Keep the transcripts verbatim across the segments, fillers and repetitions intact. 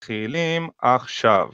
מתחילים עכשיו.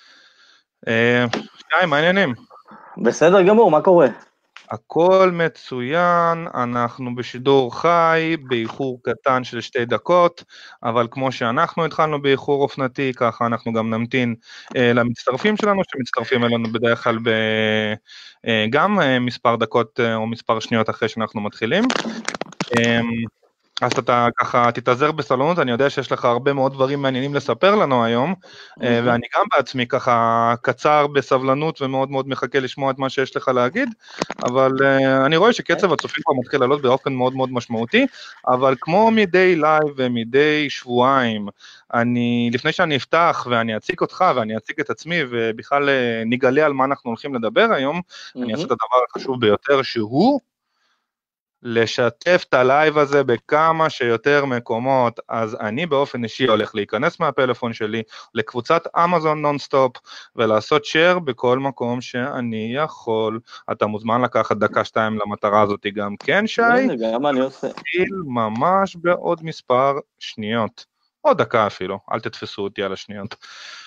שי, מה העניינים? בסדר גמור, מה קורה? הכל מצוין, אנחנו בשידור חי, באיחור קטן של שתי דקות, אבל כמו שאנחנו התחלנו באיחור אופנתי, ככה אנחנו גם נמתין אה, למצטרפים שלנו, שמצטרפים אלינו בדרך כלל ב, אה, גם אה, מספר דקות אה, או מספר שניות אחרי שאנחנו מתחילים. אה, אז אתה ככה תתעזר בסבלנות, אני יודע שיש לך הרבה מאוד דברים מעניינים לספר לנו היום, ואני גם בעצמי ככה קצר בסבלנות ומאוד מאוד מחכה לשמוע את מה שיש לך להגיד, אבל אני רואה שקצב הצופים כבר מתחיל לעלות באופן מאוד מאוד משמעותי, אבל כמו מדי לייב ומדי שבועיים, אני, לפני שאני אפתח ואני אציג אותך ואני אציג את עצמי ובכלל נגלה על מה אנחנו הולכים לדבר היום, אני אעשה את הדבר החשוב ביותר שהוא לשתף את הלייב הזה בכמה שיותר מקומות. אז אני באופן אישי הולך להיכנס מהפלאפון שלי לקבוצת אמזון נונסטופ ולעשות share בכל מקום שאני יכול. אתה מוזמן לקחת דקה שתיים למטרה הזאת גם כן, שי? הנה, גם אני עושה. תתחיל ממש בעוד מספר שניות, או דקה אפילו, אל תתפסו אותי על השניות.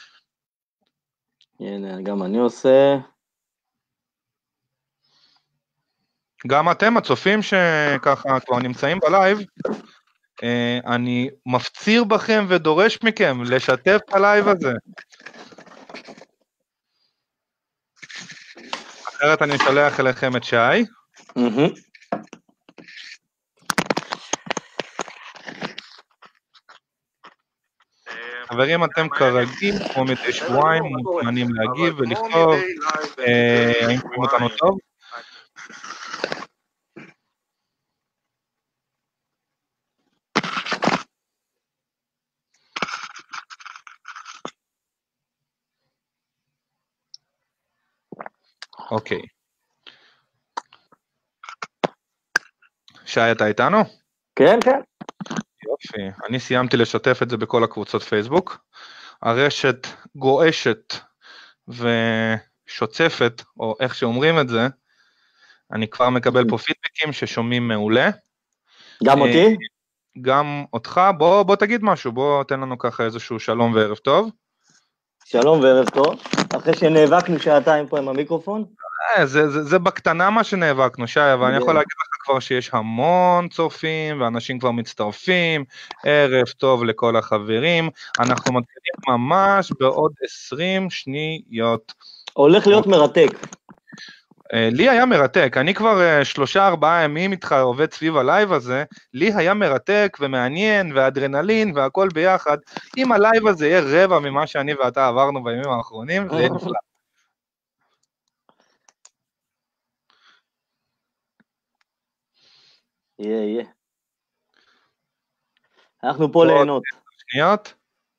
הנה, גם אני עושה. גם אתם הצופים שככה כבר נמצאים בלייב, אני מפציר בכם ודורש מכם לשתף את הלייב הזה. אחרת אני אשלח אליכם את שי. חברים, אתם כרגיל, כמו מדי שבועיים, מוזמנים להגיב ולכתוב, האם שומעים אותנו טוב? אוקיי. שי, אתה איתנו? כן, כן. יופי. אני סיימתי לשתף את זה בכל הקבוצות פייסבוק. הרשת גועשת ושוצפת, או איך שאומרים את זה, אני כבר מקבל פה פידבקים ששומעים מעולה. גם אותי? גם אותך. בוא, בוא תגיד משהו, בוא תן לנו ככה איזשהו שלום וערב טוב. שלום וערב טוב. אחרי שנאבקנו שעתיים פה עם המיקרופון? זה, זה, זה בקטנה מה שנאבקנו, שי, אבל אני יכול להגיד לך כבר שיש המון צופים, ואנשים כבר מצטרפים. ערב טוב לכל החברים. אנחנו מתחילים ממש בעוד עשרים שניות. הולך להיות מרתק. לי היה מרתק, אני כבר שלושה ארבעה ימים איתך עובד סביב הלייב הזה, לי היה מרתק ומעניין ואדרנלין והכל ביחד. אם הלייב הזה יהיה רבע ממה שאני ואתה עברנו בימים האחרונים, זה יהיה נפלא. יהיה, יהיה. אנחנו פה ליהנות. שניות.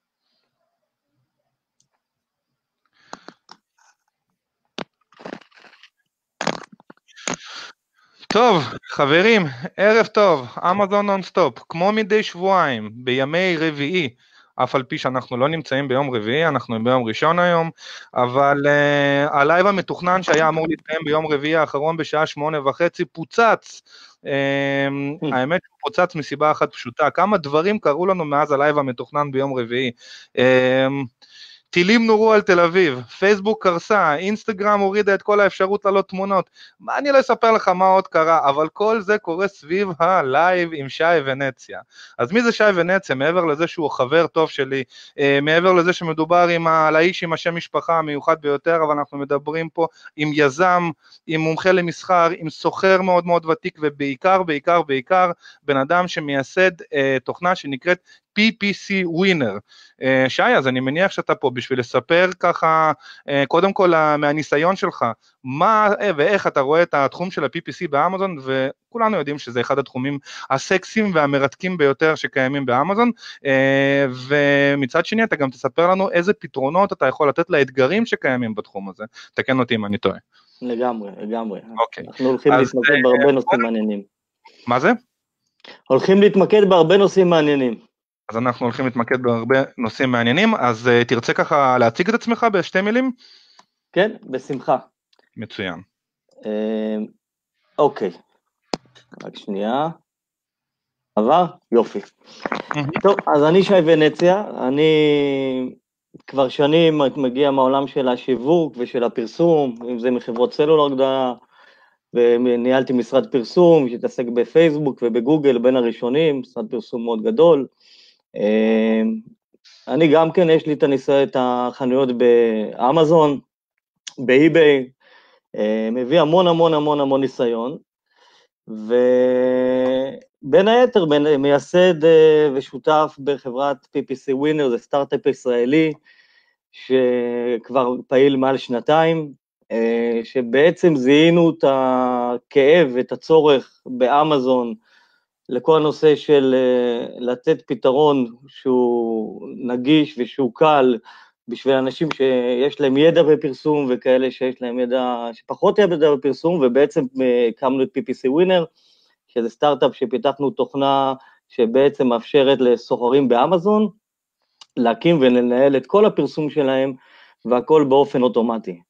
טוב, חברים, ערב טוב, אמזון נונסטופ, כמו מדי שבועיים, בימי רביעי, אף על פי שאנחנו לא נמצאים ביום רביעי, אנחנו ביום ראשון היום, אבל uh, הלייב המתוכנן שהיה אמור להתקיים ביום רביעי האחרון בשעה שמונה וחצי, פוצץ. Uh, האמת הוא פוצץ מסיבה אחת פשוטה, כמה דברים קרו לנו מאז הלייב המתוכנן ביום רביעי. Uh, טילים נורו על תל אביב, פייסבוק קרסה, אינסטגרם הורידה את כל האפשרות לעלות תמונות, מה אני לא אספר לך מה עוד קרה, אבל כל זה קורה סביב הלייב עם שי ונציה. אז מי זה שי ונציה? מעבר לזה שהוא חבר טוב שלי, מעבר לזה שמדובר עם על האיש עם השם משפחה המיוחד ביותר, אבל אנחנו מדברים פה עם יזם, עם מומחה למסחר, עם סוחר מאוד מאוד ותיק, ובעיקר, בעיקר, בעיקר, בן אדם שמייסד אה, תוכנה שנקראת פי פי סי ווינר. שי, אז אני מניח שאתה פה בשביל לספר ככה, קודם כל מהניסיון שלך, מה ואיך אתה רואה את התחום של ה-פי פי סי באמזון, וכולנו יודעים שזה אחד התחומים הסקסיים והמרתקים ביותר שקיימים באמזון, ומצד שני אתה גם תספר לנו איזה פתרונות אתה יכול לתת לאתגרים שקיימים בתחום הזה. תקן אותי אם אני טועה. לגמרי, לגמרי. אוקיי. אנחנו הולכים להתמקד בהרבה נושאים מעניינים. מה זה? הולכים להתמקד בהרבה נושאים מעניינים. אז אנחנו הולכים להתמקד בהרבה נושאים מעניינים, אז uh, תרצה ככה להציג את עצמך בשתי מילים? כן, בשמחה. מצוין. Uh, אוקיי, רק שנייה. עבר? יופי. טוב, אז אני שי ונציה, אני כבר שנים מגיע מהעולם של השיווק ושל הפרסום, אם זה מחברות סלולר גדולה, וניהלתי משרד פרסום שהתעסק בפייסבוק ובגוגל בין הראשונים, משרד פרסום מאוד גדול. אני גם כן, יש לי את הניסיון, את החנויות באמזון, באי-ביי, מביא המון המון המון המון ניסיון, ובין היתר מייסד ושותף בחברת פי פי סי ווינר, זה סטארט-אפ ישראלי, שכבר פעיל מעל שנתיים, שבעצם זיהינו את הכאב ואת הצורך באמזון, לכל הנושא של לתת פתרון שהוא נגיש ושהוא קל, בשביל אנשים שיש להם ידע בפרסום, וכאלה שיש להם ידע, שפחות ידע בפרסום, ובעצם הקמנו את פי פי סי ווינר, שזה סטארט-אפ שפיתחנו תוכנה, שבעצם מאפשרת לסוחרים באמזון, להקים ולנהל את כל הפרסום שלהם, והכל באופן אוטומטי.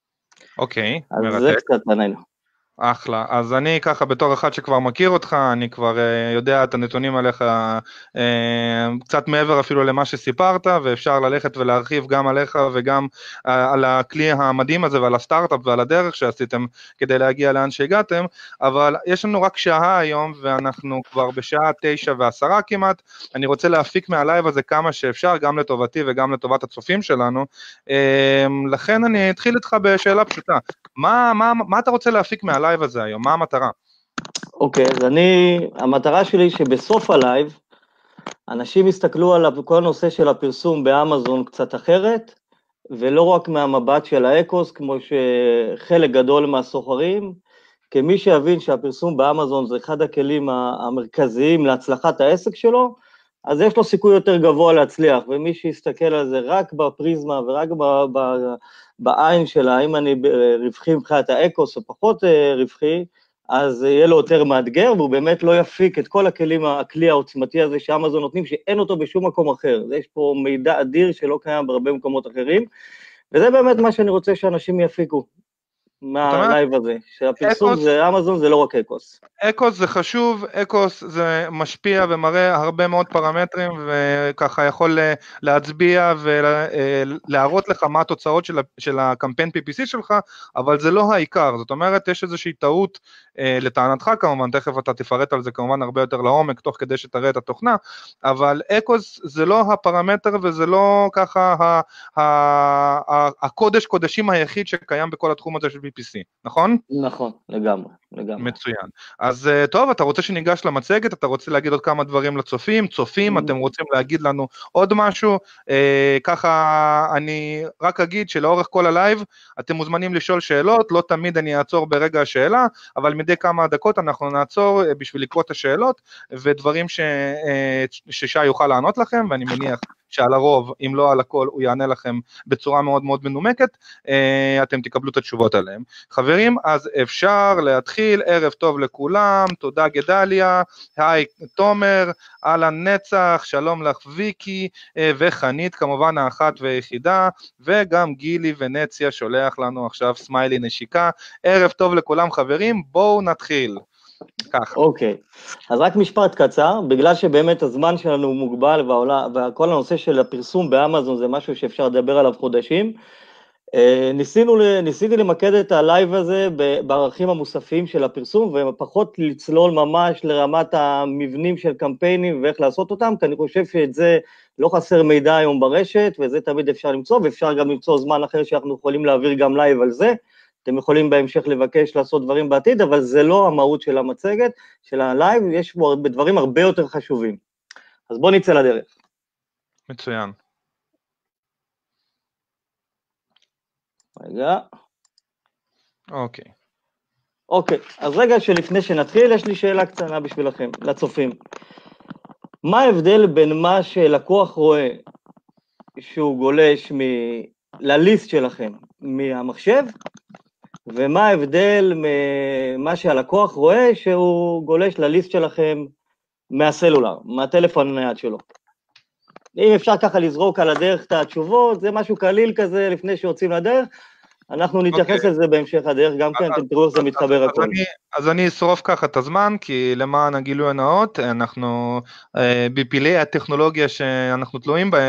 אוקיי, מרתק. אז זה קצת עלינו. אחלה, אז אני ככה בתור אחד שכבר מכיר אותך, אני כבר uh, יודע את הנתונים עליך uh, קצת מעבר אפילו למה שסיפרת, ואפשר ללכת ולהרחיב גם עליך וגם uh, על הכלי המדהים הזה ועל הסטארט-אפ ועל הדרך שעשיתם כדי להגיע לאן שהגעתם, אבל יש לנו רק שעה היום ואנחנו כבר בשעה תשע ועשרה כמעט, אני רוצה להפיק מהלייב הזה כמה שאפשר, גם לטובתי וגם לטובת הצופים שלנו, uh, לכן אני אתחיל איתך בשאלה פשוטה, מה, מה, מה אתה רוצה להפיק מהלייב הזה היום? מה המטרה? אוקיי, אז אני, המטרה שלי שבסוף הלייב, אנשים יסתכלו על כל הנושא של הפרסום באמזון קצת אחרת, ולא רק מהמבט של האקוס, כמו שחלק גדול מהסוחרים, כמי שיבין שהפרסום באמזון זה אחד הכלים המרכזיים להצלחת העסק שלו, אז יש לו סיכוי יותר גבוה להצליח, ומי שיסתכל על זה רק בפריזמה ורק ב, ב, בעין שלה, האם אני רווחי מבחינת האקוס או פחות רווחי, אז יהיה לו יותר מאתגר, והוא באמת לא יפיק את כל הכלים, הכלי העוצמתי הזה שאמזון נותנים, שאין אותו בשום מקום אחר. יש פה מידע אדיר שלא קיים בהרבה מקומות אחרים, וזה באמת מה שאני רוצה שאנשים יפיקו מהלייב הזה, שהפרסום זה אמזון, זה לא רק אקוס. אקוס זה חשוב, אקוס זה משפיע ומראה הרבה מאוד פרמטרים, וככה יכול להצביע ולהראות לך מה התוצאות של הקמפיין פי פי סי שלך, אבל זה לא העיקר, זאת אומרת, יש איזושהי טעות לטענתך כמובן, תכף אתה תפרט על זה כמובן הרבה יותר לעומק, תוך כדי שתראה את התוכנה, אבל אקוס זה לא הפרמטר וזה לא ככה הקודש קודשים היחיד שקיים בכל התחום הזה של פי פי סי, נכון? נכון, לגמרי, לגמרי. מצוין. אז טוב, אתה רוצה שניגש למצגת, אתה רוצה להגיד עוד כמה דברים לצופים, צופים, אתם רוצים להגיד לנו עוד משהו, ככה אני רק אגיד שלאורך כל הלייב, אתם מוזמנים לשאול שאלות, לא תמיד אני אעצור ברגע השאלה, אבל מדי כמה דקות אנחנו נעצור בשביל לקרוא את השאלות, ודברים ששי יוכל לענות לכם, ואני מניח שעל הרוב, אם לא על הכל, הוא יענה לכם בצורה מאוד מאוד מנומקת, אתם תקבלו את התשובות עליהם. חברים, אז אפשר להתחיל, ערב טוב לכולם, תודה גדליה, היי תומר, אהלן נצח, שלום לך ויקי, וחנית כמובן האחת והיחידה, וגם גילי ונציה שולח לנו עכשיו סמיילי נשיקה, ערב טוב לכולם חברים, בואו נתחיל. אוקיי, אז רק משפט קצר, בגלל שבאמת הזמן שלנו מוגבל, וכל הנושא של הפרסום באמזון זה משהו שאפשר לדבר עליו חודשים, ניסינו, ניסיתי למקד את הלייב הזה בערכים המוספיים של הפרסום, ופחות לצלול ממש לרמת המבנים של קמפיינים ואיך לעשות אותם, כי אני חושב שאת זה לא חסר מידע היום ברשת, וזה תמיד אפשר למצוא, ואפשר גם למצוא זמן אחר שאנחנו יכולים להעביר גם לייב על זה, אתם יכולים בהמשך לבקש לעשות דברים בעתיד, אבל זה לא המהות של המצגת, של הלייב, יש בו דברים הרבה יותר חשובים. אז בואו נצא לדרך. מצוין. רגע. אוקיי. אוקיי, אז רגע שלפני שנתחיל, יש לי שאלה קטנה בשבילכם, לצופים. מה ההבדל בין מה שלקוח רואה, שהוא גולש מ... לליסט שלכם מהמחשב, ומה ההבדל ממה שהלקוח רואה שהוא גולש לליסט שלכם מהסלולר, מהטלפון הנייד שלו. אם אפשר ככה לזרוק על הדרך את התשובות, זה משהו קליל כזה לפני שיוצאים לדרך, אנחנו נתייחס על זה בהמשך הדרך, גם כן, אתם תראו איך זה מתחבר הכל. אז אני אשרוף ככה את הזמן, כי למען הגילוי הנאות, אנחנו בפילי הטכנולוגיה שאנחנו תלויים בהם,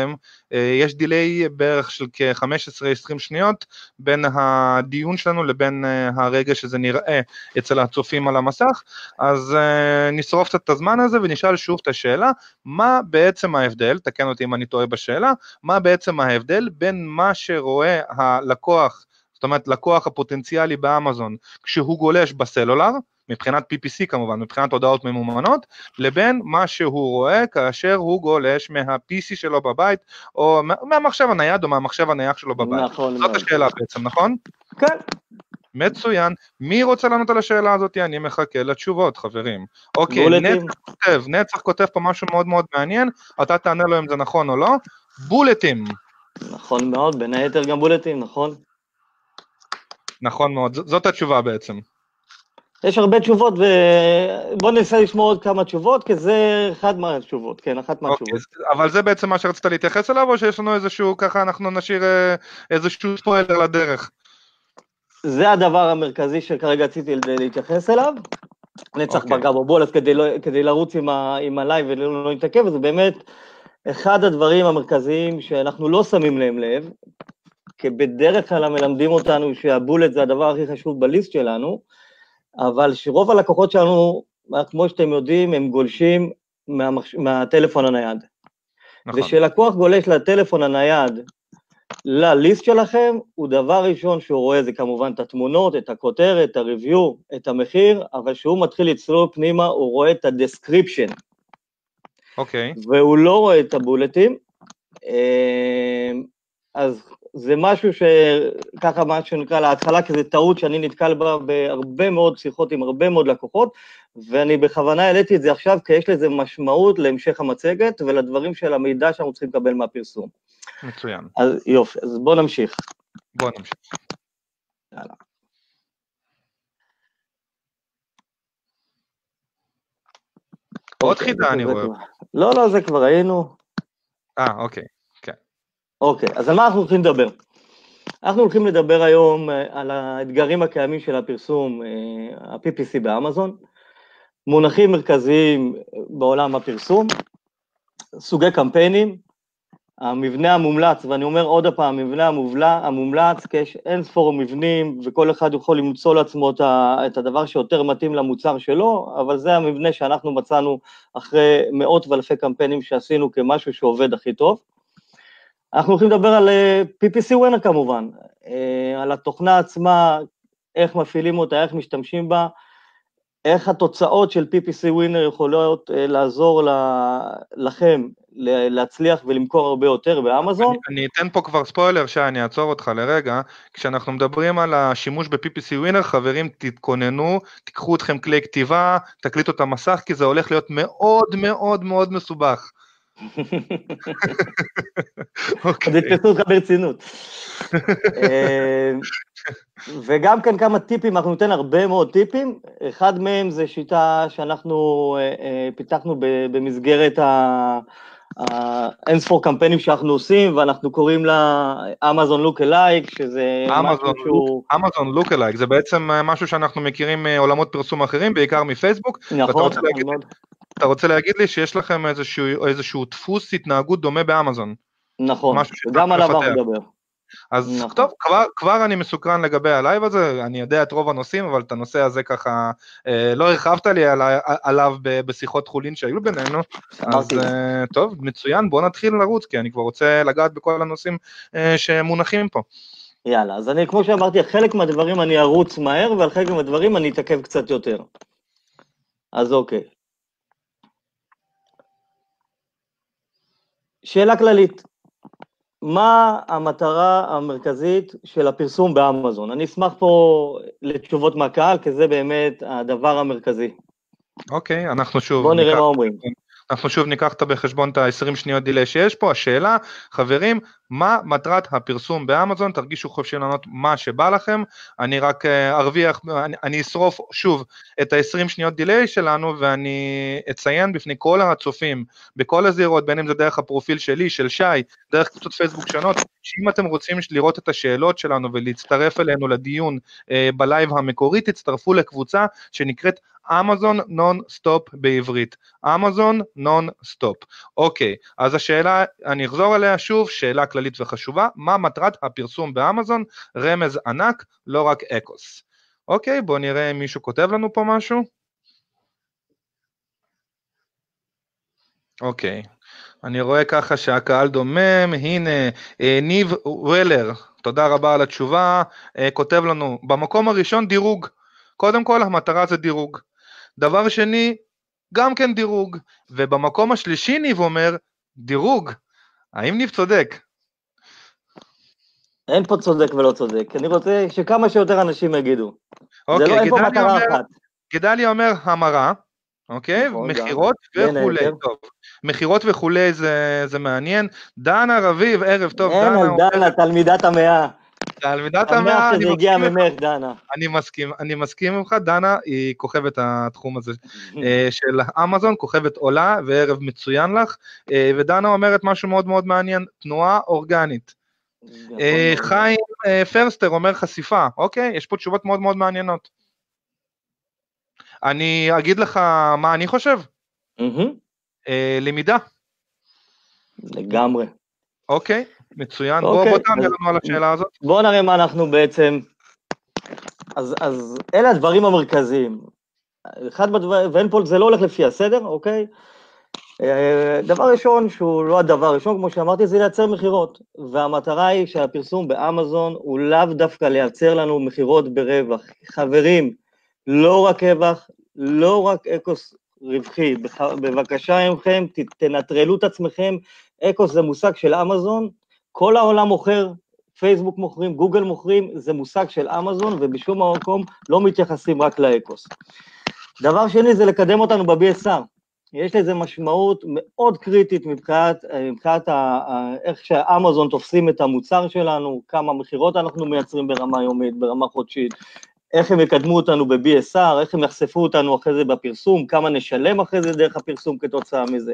יש דיליי בערך של כ-חמש עשרה עשרים שניות, בין הדיון שלנו לבין הרגע שזה נראה אצל הצופים על המסך, אז נשרוף קצת את הזמן הזה, ונשאל שוב את השאלה, מה בעצם ההבדל, תקן אותי אם אני טועה בשאלה, מה בעצם ההבדל בין מה שרואה הלקוח, זאת אומרת, לקוח הפוטנציאלי באמזון, כשהוא גולש בסלולר, מבחינת פי פי סי כמובן, מבחינת הודעות ממומנות, לבין מה שהוא רואה כאשר הוא גולש מה-פי סי שלו בבית, או מהמחשב הנייד, או מהמחשב הנייח שלו בבית. נכון. זאת השאלה בעצם, נכון? כן. מצוין. מי רוצה לענות על השאלה הזאת? אני מחכה לתשובות, חברים. אוקיי, נצח כותב, נצח כותב פה משהו מאוד מאוד מעניין, אתה תענה לו אם זה נכון או לא. בולטים. נכון מאוד, בין היתר גם בולטים, נכון? נכון מאוד, זאת התשובה בעצם. יש הרבה תשובות, ובוא ננסה לשמוע עוד כמה תשובות, כי זה אחד מהתשובות, כן, אחת מהתשובות. אבל זה בעצם מה שרצית להתייחס אליו, או שיש לנו איזשהו, ככה אנחנו נשאיר איזשהו ספוילר לדרך? זה הדבר המרכזי שכרגע רציתי להתייחס אליו, נצח פגע בבולט כדי לרוץ עם הלייב ולא נתעכב, וזה באמת אחד הדברים המרכזיים שאנחנו לא שמים להם לב, כי בדרך כלל מלמדים אותנו שהבולט זה הדבר הכי חשוב בליסט שלנו, אבל שרוב הלקוחות שלנו, כמו שאתם יודעים, הם גולשים מהמחש... מהטלפון הנייד. נכון. ושלקוח גולש לטלפון הנייד, לליסט שלכם, הוא דבר ראשון שהוא רואה, זה כמובן את התמונות, את הכותרת, את הריוויו, את המחיר, אבל שהוא מתחיל לצלול פנימה, הוא רואה את הדסקריפשן. אוקיי. והוא לא רואה את הבולטים, אז זה משהו שככה מה שנקרא להתחלה, כי זה טעות שאני נתקל בה בהרבה מאוד שיחות עם הרבה מאוד לקוחות, ואני בכוונה העליתי את זה עכשיו, כי יש לזה משמעות להמשך המצגת, ולדברים של המידע שאנחנו צריכים לקבל מהפרסום. מצוין. אז יופי, אז בוא נמשיך. בוא נמשיך. יאללה. עוד חידה אני רואה. לא, לא, זה כבר היינו. אה, אוקיי. אוקיי, אז על מה אנחנו הולכים לדבר? אנחנו הולכים לדבר היום על האתגרים הקיימים של הפרסום, ה-פי פי סי באמזון, מונחים מרכזיים בעולם הפרסום, סוגי קמפיינים, המבנה המומלץ, ואני אומר עוד הפעם, המבנה המובלע, המומלץ, כי יש אין ספור מבנים, וכל אחד יכול למצוא לעצמו את הדבר שיותר מתאים למוצר שלו, אבל זה המבנה שאנחנו מצאנו אחרי מאות ואלפי קמפיינים שעשינו כמשהו שעובד הכי טוב. אנחנו הולכים לדבר על פי פי סי Winner כמובן, על התוכנה עצמה, איך מפעילים אותה, איך משתמשים בה, איך התוצאות של פי פי סי Winner יכולות לעזור לכם להצליח ולמכור הרבה יותר באמזון. אני, אני אתן פה כבר ספוילר שאני אעצור אותך לרגע, כשאנחנו מדברים על השימוש ב-פי פי סי Winner, חברים תתכוננו, תיקחו אתכם כלי כתיבה, תקליטו את המסך, כי זה הולך להיות מאוד מאוד מאוד מסובך. אז יתפסו אותך ברצינות. וגם כאן כמה טיפים, אנחנו ניתן הרבה מאוד טיפים, אחד מהם זה שיטה שאנחנו פיתחנו במסגרת האינספור קמפיינים שאנחנו עושים, ואנחנו קוראים לה אמזון לוק-אלייק, שזה משהו שהוא... אמזון לוק-אלייק, זה בעצם משהו שאנחנו מכירים מעולמות פרסום אחרים, בעיקר מפייסבוק. נכון, נכון מאוד. אתה רוצה להגיד לי שיש לכם איזשהו, איזשהו דפוס התנהגות דומה באמזון? נכון, גם עליו אנחנו מדבר. אז נכון. טוב, כבר, כבר אני מסוקרן לגבי הלייב הזה, אני יודע את רוב הנושאים, אבל את הנושא הזה ככה, אה, לא הרחבת לי עלי, עליו ב, בשיחות חולין שהיו בינינו, אז אה, טוב, מצוין, בוא נתחיל לרוץ, כי אני כבר רוצה לגעת בכל הנושאים אה, שמונחים פה. יאללה, אז אני, כמו שאמרתי, חלק מהדברים אני ארוץ מהר, ועל חלק מהדברים אני אתעכב קצת יותר. אז אוקיי. שאלה כללית, מה המטרה המרכזית של הפרסום באמזון? אני אשמח פה לתשובות מהקהל, כי זה באמת הדבר המרכזי. אוקיי, אנחנו שוב... בוא נראה מה אומרים. אנחנו שוב ניקח את בחשבון את ה-עשרים שניות דילי שיש פה. השאלה, חברים, מה מטרת הפרסום באמזון? תרגישו חופשי לענות מה שבא לכם, אני רק ארוויח, אני, אני אשרוף שוב את ה-עשרים שניות דיליי שלנו, ואני אציין בפני כל הצופים, בכל הזירות, בין אם זה דרך הפרופיל שלי, של שי, דרך קבוצות פייסבוק שונות, שאם אתם רוצים לראות את השאלות שלנו, ולהצטרף אלינו לדיון אה, בלייב המקורי, תצטרפו לקבוצה שנקראת אמזון נון סטופ בעברית, אמזון נון סטופ. אוקיי, אז השאלה, אני אחזור עליה שוב, שאלה כללית וחשובה, מה מטרת הפרסום באמזון? רמז ענק, לא רק אקוס. אוקיי, בואו נראה אם מישהו כותב לנו פה משהו. אוקיי, אני רואה ככה שהקהל דומם, הנה, ניב וולר, תודה רבה על התשובה, כותב לנו, במקום הראשון דירוג, קודם כל המטרה זה דירוג, דבר שני, גם כן דירוג, ובמקום השלישי ניב אומר, דירוג, האם ניב צודק? אין פה צודק ולא צודק, אני רוצה שכמה שיותר אנשים יגידו, אוקיי, זה לא, אין פה גדליה מטרה אומר, אחת. גדליה אומר המרה, אוקיי, נכון, מחירות גם. וכולי, בין טוב, מחירות וכולי זה, זה מעניין, דנה רביב, ערב טוב, אין דנה על דנה, אומרת, תלמידת המאה, תלמידת המאה המאה, אני שזה הגיע מסכים ממך, דנה. אני מסכים, אני מסכים ממך, דנה היא כוכבת התחום הזה אה, של אמזון, כוכבת עולה וערב מצוין לך, אה, ודנה אומרת משהו מאוד מאוד מעניין, תנועה אורגנית. אה, חיים אה, פרסטר אומר חשיפה, אוקיי, יש פה תשובות מאוד מאוד מעניינות. אני אגיד לך מה אני חושב, אה, למידה. לגמרי. אוקיי, מצוין, אוקיי, בוא בוא תענה אז- לנו על השאלה הזאת. בואו נראה מה אנחנו בעצם, אז, אז אלה הדברים המרכזיים, אחד בדבר, ואין פה, זה לא הולך לפי הסדר, אוקיי? אה, דבר ראשון, שהוא לא הדבר הראשון, כמו שאמרתי, זה לייצר מחירות, והמטרה היא שהפרסום באמזון הוא לאו דווקא לייצר לנו מחירות ברווח. חברים, לא רק רווח, לא רק אקוס רווחי, בבקשה מכם, תנטרלו את עצמכם, אקוס זה מושג של אמזון, כל העולם מוכר, פייסבוק מוכרים, גוגל מוכרים, זה מושג של אמזון, ובשום מקום לא מתייחסים רק לאקוס. דבר שני זה לקדם אותנו ב-בי אס אר, יש לזה משמעות מאוד קריטית מבחינת, מבחינת ה, איך שהאמזון תופסים את המוצר שלנו, כמה מחירות אנחנו מייצרים ברמה יומית, ברמה חודשית, איך הם יקדמו אותנו ב-בי אס אר, איך הם יחשפו אותנו אחרי זה בפרסום, כמה נשלם אחרי זה דרך הפרסום כתוצאה מזה.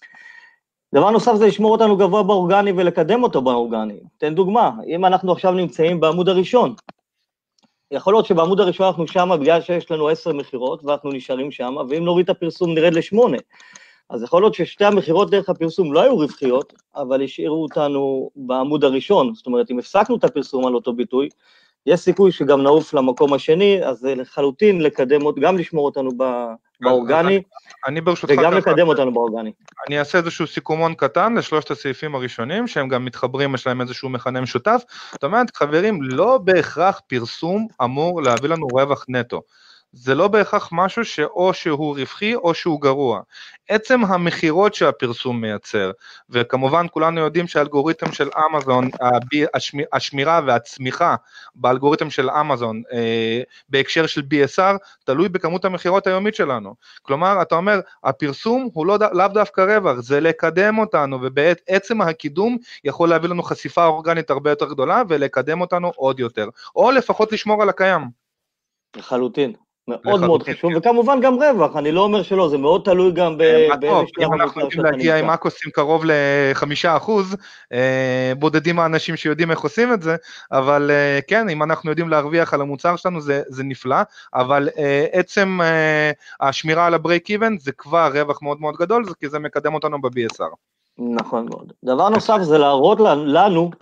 דבר נוסף זה לשמור אותנו גבוה באורגני ולקדם אותו באורגני. תן דוגמה, אם אנחנו עכשיו נמצאים בעמוד הראשון, יכול להיות שבעמוד הראשון אנחנו שם בגלל שיש לנו עשר מחירות ואנחנו נשארים שם, ואם נוריד את הפרסום נרד לשמונה. אז יכול להיות ששתי המחירות דרך הפרסום לא היו רווחיות, אבל השאירו אותנו בעמוד הראשון, זאת אומרת, אם הפסקנו את הפרסום על אותו ביטוי, יש סיכוי שגם נעוף למקום השני, אז זה לחלוטין לקדם, גם לשמור אותנו באורגני, אני ברשותך וגם ככה, לקדם אותנו באורגני. אני אעשה איזשהו סיכומון קטן לשלושת הסעיפים הראשונים, שהם גם מתחברים, יש להם איזשהו מכנה משותף. זאת אומרת, חברים, לא בהכרח פרסום אמור להביא לנו רווח נטו. זה לא בהכרח משהו שאו שהוא רווחי או שהוא גרוע. עצם המחירות שהפרסום מייצר, וכמובן כולנו יודעים שהאלגוריתם של אמזון, השמירה והצמיחה באלגוריתם של אמזון, בהקשר של בי אס אר, תלוי בכמות המחירות היומית שלנו. כלומר, אתה אומר, הפרסום הוא לא, לאו דווקא רווח, זה לקדם אותנו, ובעצם הקידום יכול להביא לנו חשיפה אורגנית הרבה יותר גדולה, ולקדם אותנו עוד יותר, או לפחות לשמור על הקיים. לחלוטין. מאוד מאוד חשוב, וכמובן גם רווח, אני לא אומר שלא, זה מאוד תלוי גם באיזה שלב. אם אנחנו יודעים להגיע עם אקוסים קרוב לחמישה אחוז, בודדים האנשים שיודעים איך עושים את זה, אבל כן, אם אנחנו יודעים להרוויח על המוצר שלנו, זה נפלא, אבל עצם השמירה על הברייק איבן, זה כבר רווח מאוד מאוד גדול, כי זה מקדם אותנו ב-בי אס אר. נכון מאוד. דבר נוסף זה להראות לנו,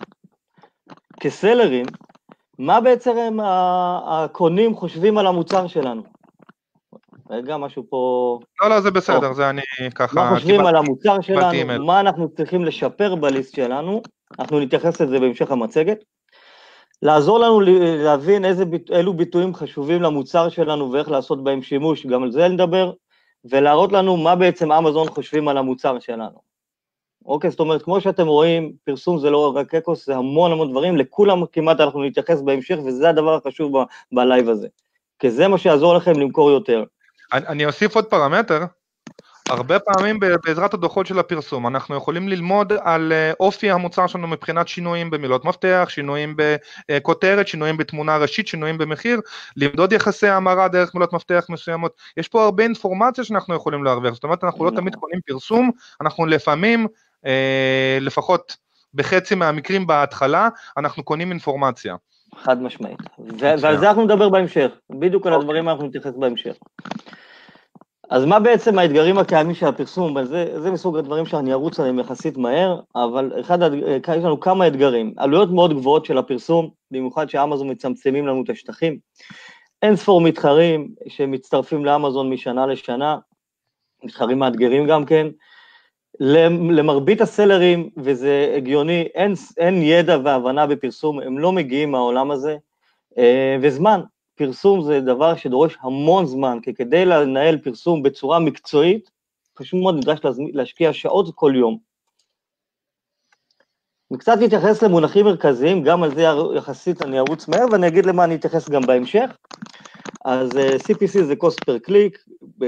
כסלרים, מה בעצם הקונים חושבים על המוצר שלנו? רגע, משהו פה... לא, לא, זה בסדר, זה אני ככה... מה חושבים על המוצר שלנו, מה אנחנו צריכים לשפר בליסט שלנו, אנחנו נתייחס לזה בהמשך המצגת, לעזור לנו להבין אילו ביטויים חשובים למוצר שלנו ואיך לעשות בהם שימוש, גם על זה נדבר, ולהראות לנו מה בעצם אמזון חושבים על המוצר שלנו. אוקיי, זאת אומרת, כמו שאתם רואים, פרסום זה לא רק אקוס, זה המון המון דברים, לכולם כמעט אנחנו נתייחס בהמשך, וזה הדבר החשוב בלייב הזה. כי זה מה שיעזור לכם למכור יותר. אני, אני אוסיף עוד פרמטר, הרבה פעמים בעזרת הדוחות של הפרסום, אנחנו יכולים ללמוד על אופי המוצר שלנו מבחינת שינויים במילות מפתח, שינויים בכותרת, שינויים בתמונה ראשית, שינויים במחיר, למדוד יחסי המרה דרך מילות מפתח מסוימות, יש פה הרבה אינפורמציה שאנחנו יכולים להרוויח, זאת אומרת אנחנו לא תמיד קונים פרסום, אנחנו לפעמים, לפחות בחצי מהמקרים בהתחלה, אנחנו קונים אינפורמציה. חד משמעית, ועל זה אנחנו נדבר בהמשך, בדיוק על הדברים אנחנו נתייחס בהמשך. אז מה בעצם האתגרים הקיימים של הפרסום? זה, זה מסוג הדברים שאני ארוץ עליהם יחסית מהר, אבל אחד, יש לנו כמה אתגרים, עלויות מאוד גבוהות של הפרסום, במיוחד שאמזון מצמצמים לנו את השטחים, אין ספור מתחרים שמצטרפים לאמזון משנה לשנה, מתחרים מאתגרים גם כן, למרבית הסלרים, וזה הגיוני, אין, אין ידע והבנה בפרסום, הם לא מגיעים מהעולם הזה, וזמן, פרסום זה דבר שדורש המון זמן, כי כדי לנהל פרסום בצורה מקצועית, חשוב מאוד נדרש להשקיע שעות כל יום. אני קצת אתייחס למונחים מרכזיים, גם על זה יחסית אני ארוץ מהר, ואני אגיד למה אני אתייחס גם בהמשך. אז סי פי סי זה cost per click,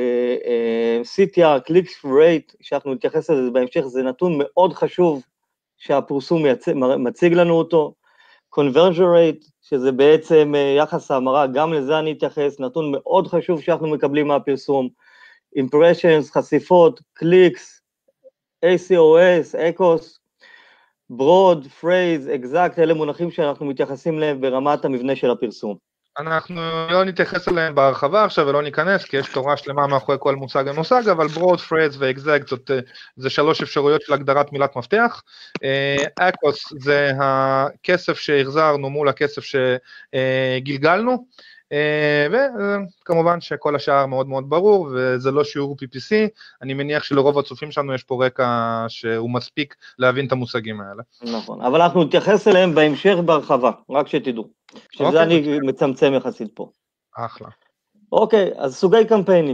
ב-סי טי אר, clicks rate, שאנחנו נתייחס לזה בהמשך, זה נתון מאוד חשוב שהפרסום מציג לנו אותו, conversion rate, שזה בעצם יחס ההמרה, גם לזה אני אתייחס, נתון מאוד חשוב שאנחנו מקבלים מהפרסום, impressions, חשיפות, clicks, איי סי או אס, אקוס, broad, phrase, exact, אלה מונחים שאנחנו מתייחסים להם ברמת המבנה של הפרסום. אנחנו לא נתייחס אליהם בהרחבה עכשיו ולא ניכנס, כי יש תורה שלמה מאחורי כל מושג ומושג, אבל broad, phrase ו-exact זה שלוש אפשרויות של הגדרת מילת מפתח. אקוס זה הכסף שהחזרנו מול הכסף שגלגלנו, וכמובן שכל השאר מאוד מאוד ברור, וזה לא שיעור פי פי סי, אני מניח שלרוב הצופים שלנו יש פה רקע שהוא מספיק להבין את המושגים האלה. נכון, אבל אנחנו נתייחס אליהם בהמשך בהרחבה, רק שתדעו. שזה אני מצמצם יחסית פה. אחלה. אוקיי, אז סוגי קמפיינים.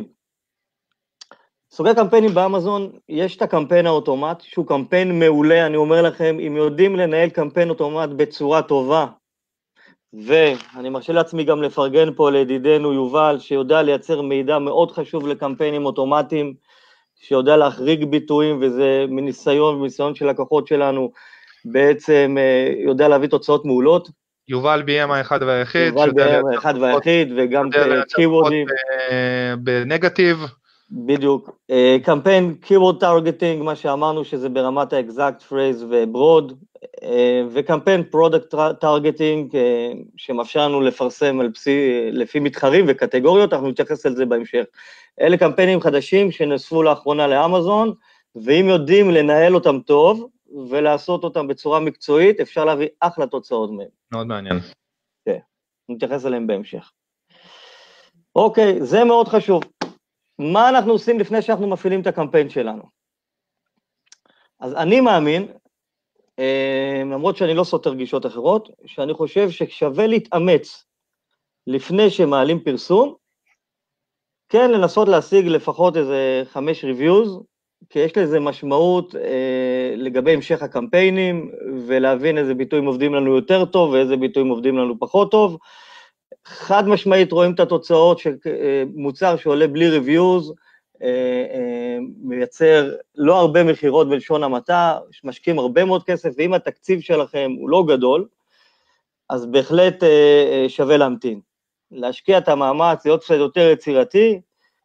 סוגי קמפיינים באמזון, יש את הקמפיין האוטומט, שהוא קמפיין מעולה, אני אומר לכם, אם יודעים לנהל קמפיין אוטומט בצורה טובה, ואני מרשה לעצמי גם לפרגן פה לידידנו יובל, שיודע לייצר מידע מאוד חשוב לקמפיינים אוטומטיים, שיודע להחריג ביטויים, וזה מניסיון, מניסיון של לקוחות שלנו, בעצם יודע להביא תוצאות מעולות. יובל ביים האחד והיחיד. יובל ביים האחד והיחיד, וגם קיוורדים. בנגטיב. בדיוק. קמפיין קיוורד טרגטינג, מה שאמרנו שזה ברמת האקזקט פרייז וברוד, וקמפיין פרודקט טרגטינג, שמאפשר לנו לפרסם על פסי, לפי מתחרים וקטגוריות, אנחנו נתייחס על זה בהמשך. אלה קמפיינים חדשים שנוספו לאחרונה לאמזון, ואם יודעים לנהל אותם טוב, ולעשות אותם בצורה מקצועית, אפשר להביא אחלה תוצאות מהם. מאוד מעניין. כן, נתייחס אליהם בהמשך. אוקיי, זה מאוד חשוב. מה אנחנו עושים לפני שאנחנו מפעילים את הקמפיין שלנו? אז אני מאמין, למרות שאני לא סותר גישות אחרות, שאני חושב ששווה להתאמץ לפני שמעלים פרסום, כן, לנסות להשיג לפחות איזה חמש ריוויוז, כי יש לזה משמעות אה, לגבי המשך הקמפיינים, ולהבין איזה ביטויים עובדים לנו יותר טוב, ואיזה ביטויים עובדים לנו פחות טוב. חד משמעית רואים את התוצאות של אה, מוצר שעולה בלי ריוויוז, אה, אה, מייצר לא הרבה מחירות בלשון המעטה, משקיעים הרבה מאוד כסף, ואם התקציב שלכם הוא לא גדול, אז בהחלט אה, אה, שווה להמתין. להשקיע את המאמץ, להיות קצת יותר יצירתי,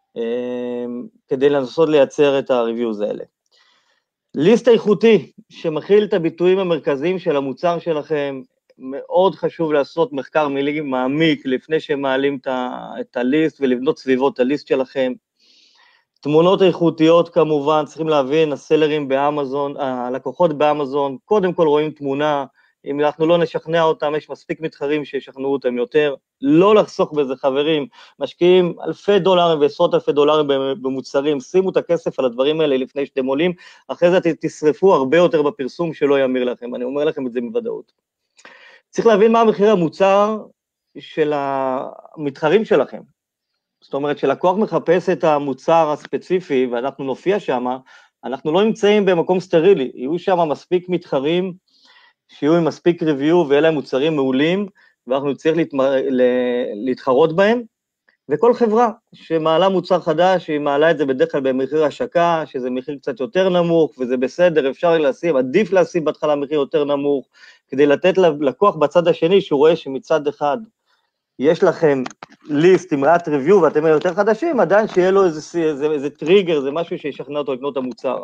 כדי לנסות לייצר את הריוויוז האלה. ליסט איכותי שמכיל את הביטויים המרכזיים של המוצר שלכם, מאוד חשוב לעשות מחקר מילים מעמיק לפני שמעלים את הליסט ולבנות סביבות הליסט שלכם. תמונות איכותיות כמובן, צריכים להבין, הסלרים באמזון, הלקוחות באמזון, קודם כל רואים תמונה, אם אנחנו לא נשכנע אותם, יש מספיק מתחרים שישכנעו אותם יותר, לא לחסוך בזה חברים, משקיעים אלפי דולרים ועשרות אלפי דולרים במוצרים, שימו את הכסף על הדברים האלה לפני שאתם עולים, אחרי זה תשרפו הרבה יותר בפרסום שלא יאמיר לכם, אני אומר לכם את זה בוודאות. צריך להבין מה המחיר המוצר של המתחרים שלכם, זאת אומרת שלקוח מחפש את המוצר הספציפי ואנחנו נופיע שם, אנחנו לא נמצאים במקום סטרילי, יהיו שם מספיק מתחרים, שיהיו עם מספיק ריוויו ואלה מוצרים מעולים, ואנחנו נצטרך להתמר... להתחרות בהם, וכל חברה שמעלה מוצר חדש, היא מעלה את זה בדרך כלל במחיר השקה, שזה מחיר קצת יותר נמוך, וזה בסדר, אפשר לשים, עדיף לשים בהתחלה מחיר יותר נמוך, כדי לתת ללקוח בצד השני, שהוא רואה שמצד אחד, יש לכם ליסט עם רעת ריוויו, ואתם יותר חדשים, עדיין שיהיה לו איזה, איזה, איזה טריגר, זה משהו שישכנע אותו לקנות את המוצר.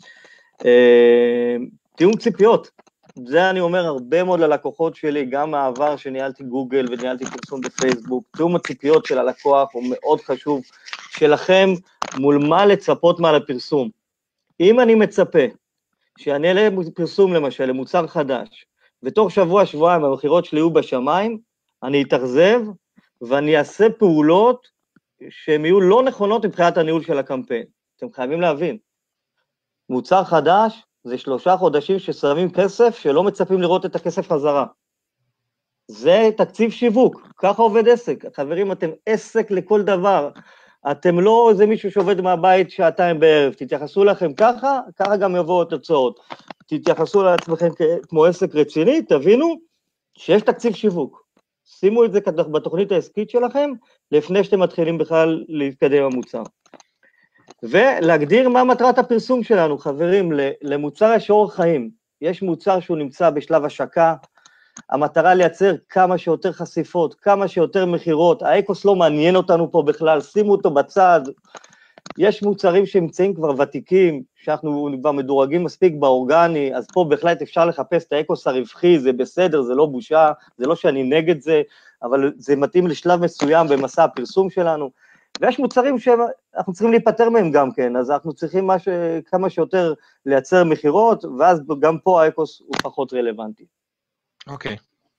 תיאום ציפיות, זה אני אומר הרבה מאוד ללקוחות שלי, גם מהעבר שניהלתי גוגל וניהלתי פרסום בפייסבוק, תיאום הציפיות של הלקוח הוא מאוד חשוב, שלכם מול מה לצפות מעל הפרסום. אם אני מצפה שאני אעלה פרסום למשל למוצר חדש, ותוך שבוע שבועיים המחירות שלי יהיו בשמיים, אני אתאכזב ואני אעשה פעולות שהן יהיו לא נכונות מבחינת הניהול של הקמפיין. אתם חייבים להבין, מוצר חדש זה שלושה חודשים ששמים כסף שלא מצפים לראות את הכסף חזרה. זה תקציב שיווק, ככה עובד עסק. חברים, אתם עסק לכל דבר. אתם לא איזה מישהו שעובד מהבית שעתיים בערב, תתייחסו לכם ככה, ככה גם יבואו התוצאות. תתייחסו לעצמכם כמו עסק רציני, תבינו שיש תקציב שיווק. שימו את זה בתוכנית העסקית שלכם, לפני שאתם מתחילים בכלל להתקדם המוצר. ולהגדיר מה מטרת הפרסום שלנו, חברים, למוצר יש אורח חיים. יש מוצר שהוא נמצא בשלב השקה, המטרה לייצר כמה שיותר חשיפות, כמה שיותר מחירות, האקוס לא מעניין אותנו פה בכלל, שימו אותו בצד. יש מוצרים שנמצאים כבר ותיקים, שאנחנו כבר מדורגים מספיק באורגני, אז פה בהחלט אפשר לחפש את האקוס הרווחי, זה בסדר, זה לא בושה, זה לא שאני נגד זה, אבל זה מתאים לשלב מסוים במסע הפרסום שלנו, ויש מוצרים שאנחנו צריכים להיפטר מהם גם כן, אז אנחנו צריכים מש... כמה שיותר לייצר מחירות, ואז גם פה האקוס הוא פחות רלוונטי. אוקיי. Okay.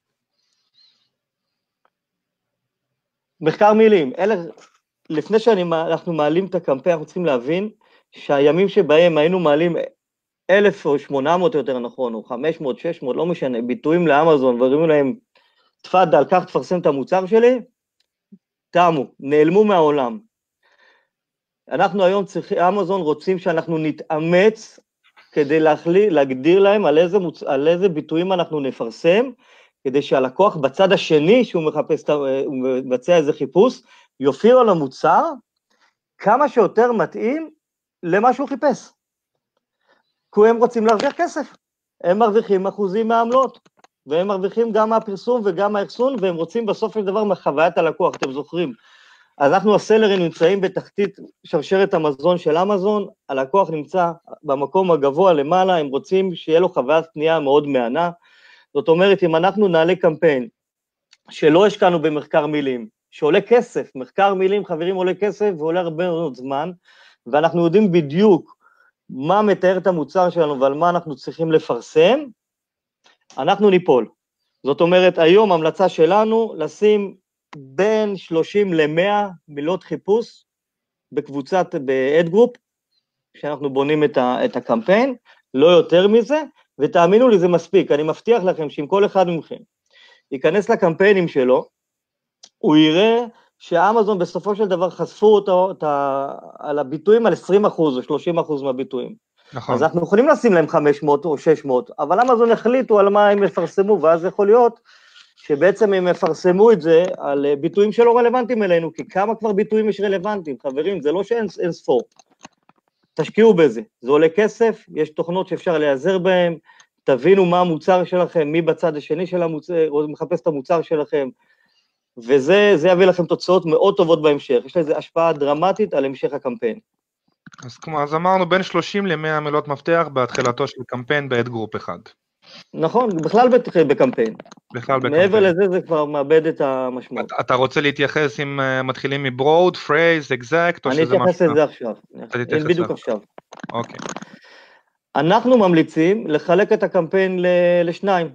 מחקר מילים, אלה, לפני שאנחנו מעלים את הקמפיין, אנחנו צריכים להבין שהימים שבהם היינו מעלים אלף או שמונה מאות יותר נכון, או חמש מאות, שש מאות, לא משנה, ביטויים לאמזון, וראינו להם, תפדל, כך תפרסם את המוצר שלי, תמו, נעלמו מהעולם. אנחנו היום צריכים, אמזון רוצים שאנחנו נתאמץ, כדי להחליט, להגדיר להם על איזה, מוצ... על איזה ביטויים אנחנו נפרסם, כדי שהלקוח בצד השני, שהוא מחפש, הוא מבצע איזה חיפוש, יופיע על המוצר, כמה שיותר מתאים למה שהוא חיפש. כי הם רוצים להרוויח כסף, הם מרוויחים אחוזים מהעמלות, והם מרוויחים גם מהפרסום וגם מהאחסון, והם רוצים בסוף של דבר מחוויית הלקוח, אתם זוכרים. אז אנחנו הסלרים נמצאים בתחתית שרשרת המזון של אמזון, הלקוח נמצא במקום הגבוה למעלה, הם רוצים שיהיה לו חוויית קנייה מאוד מענה, זאת אומרת, אם אנחנו נעלה קמפיין, שלא השקענו במחקר מילים, שעולה כסף, מחקר מילים, חברים, עולה כסף, ועולה הרבה מאוד זמן, ואנחנו יודעים בדיוק מה מתאר את המוצר שלנו, ועל מה אנחנו צריכים לפרסם, אנחנו ניפול. זאת אומרת, היום המלצה שלנו, לשים בין שלושים למאה מילות חיפוש, בקבוצת, ב-Ad Group, שאנחנו בונים את, ה, את הקמפיין, לא יותר מזה, ותאמינו לי, זה מספיק. אני מבטיח לכם שאם כל אחד מכם ייכנס לקמפיינים שלו, הוא יראה שהאמזון בסופו של דבר חשפו אותו, אותה, על הביטויים על עשרים אחוז או שלושים אחוז מהביטויים. נכון. אז אנחנו יכולים לשים להם חמש מאות או שש מאות, אבל אמזון החליטו על מה הם יפרסמו, ואז יכול להיות שבעצם הם יפרסמו את זה על ביטויים שלא רלוונטיים אלינו, כי כמה כבר ביטויים יש רלוונטיים, חברים, זה לא שאין אין ספור. תשקיעו בזה, זה עולה כסף, יש תוכנות שאפשר להיעזר בהן, תבינו מה המוצר שלכם, מי בצד השני של המוצר, או מחפש את המוצר שלכם, וזה זה יביא לכם תוצאות מאוד טובות בהמשך, יש לזה השפעה דרמטית על המשך הקמפיין. אז כמו, אז אמרנו בין שלושים למאה מילות מפתח בהתחלתו של קמפיין ב-Ad Group אחד. נכון, בכלל בקמפיין. בכלל בקמפיין. מעבר לזה זה כבר מאבד את המשמעות. אתה רוצה להתייחס אם מתחילים מברוד, פרייז, אקזקט, או שזה משהו? אני אתייחס לזה עכשיו. אין בדיוק עכשיו. אוקיי. אנחנו ממליצים לחלק את הקמפיין לשניים.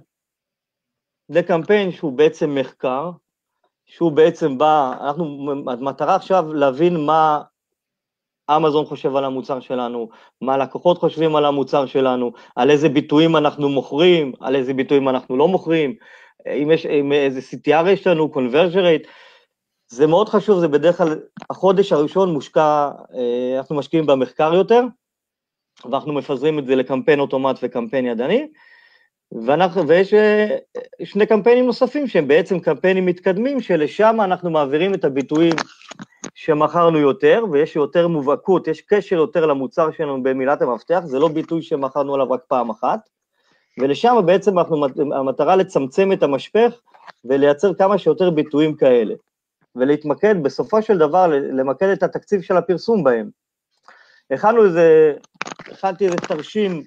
זה קמפיין שהוא בעצם מחקר, שהוא בעצם בא, אנחנו, המטרה עכשיו להבין מה אמזון חושב על המוצר שלנו, מה לקוחות חושבים על המוצר שלנו, על איזה ביטויים אנחנו מוכרים, על איזה ביטויים אנחנו לא מוכרים, אם יש, אם איזה סי טי אר יש לנו, conversion rate, זה מאוד חשוב, זה בדרך כלל, החודש הראשון מושקע, אנחנו משקיעים במחקר יותר, ואנחנו מפזרים את זה לקמפיין אוטומט וקמפיין ידני, ואנחנו, ויש שני קמפיינים נוספים שהם בעצם קמפיינים מתקדמים, שלשם אנחנו מעבירים את הביטויים שמכרנו יותר, ויש יותר מובהקות, יש קשר יותר למוצר שלנו במילת המפתח, זה לא ביטוי שמכרנו עליו רק פעם אחת, ולשם בעצם אנחנו, המטרה לצמצם את המשפך, ולייצר כמה שיותר ביטויים כאלה, ולהתמקד, בסופו של דבר, למקד את התקציב של הפרסום בהם. הכנו איזה, הכנתי איזה תרשים,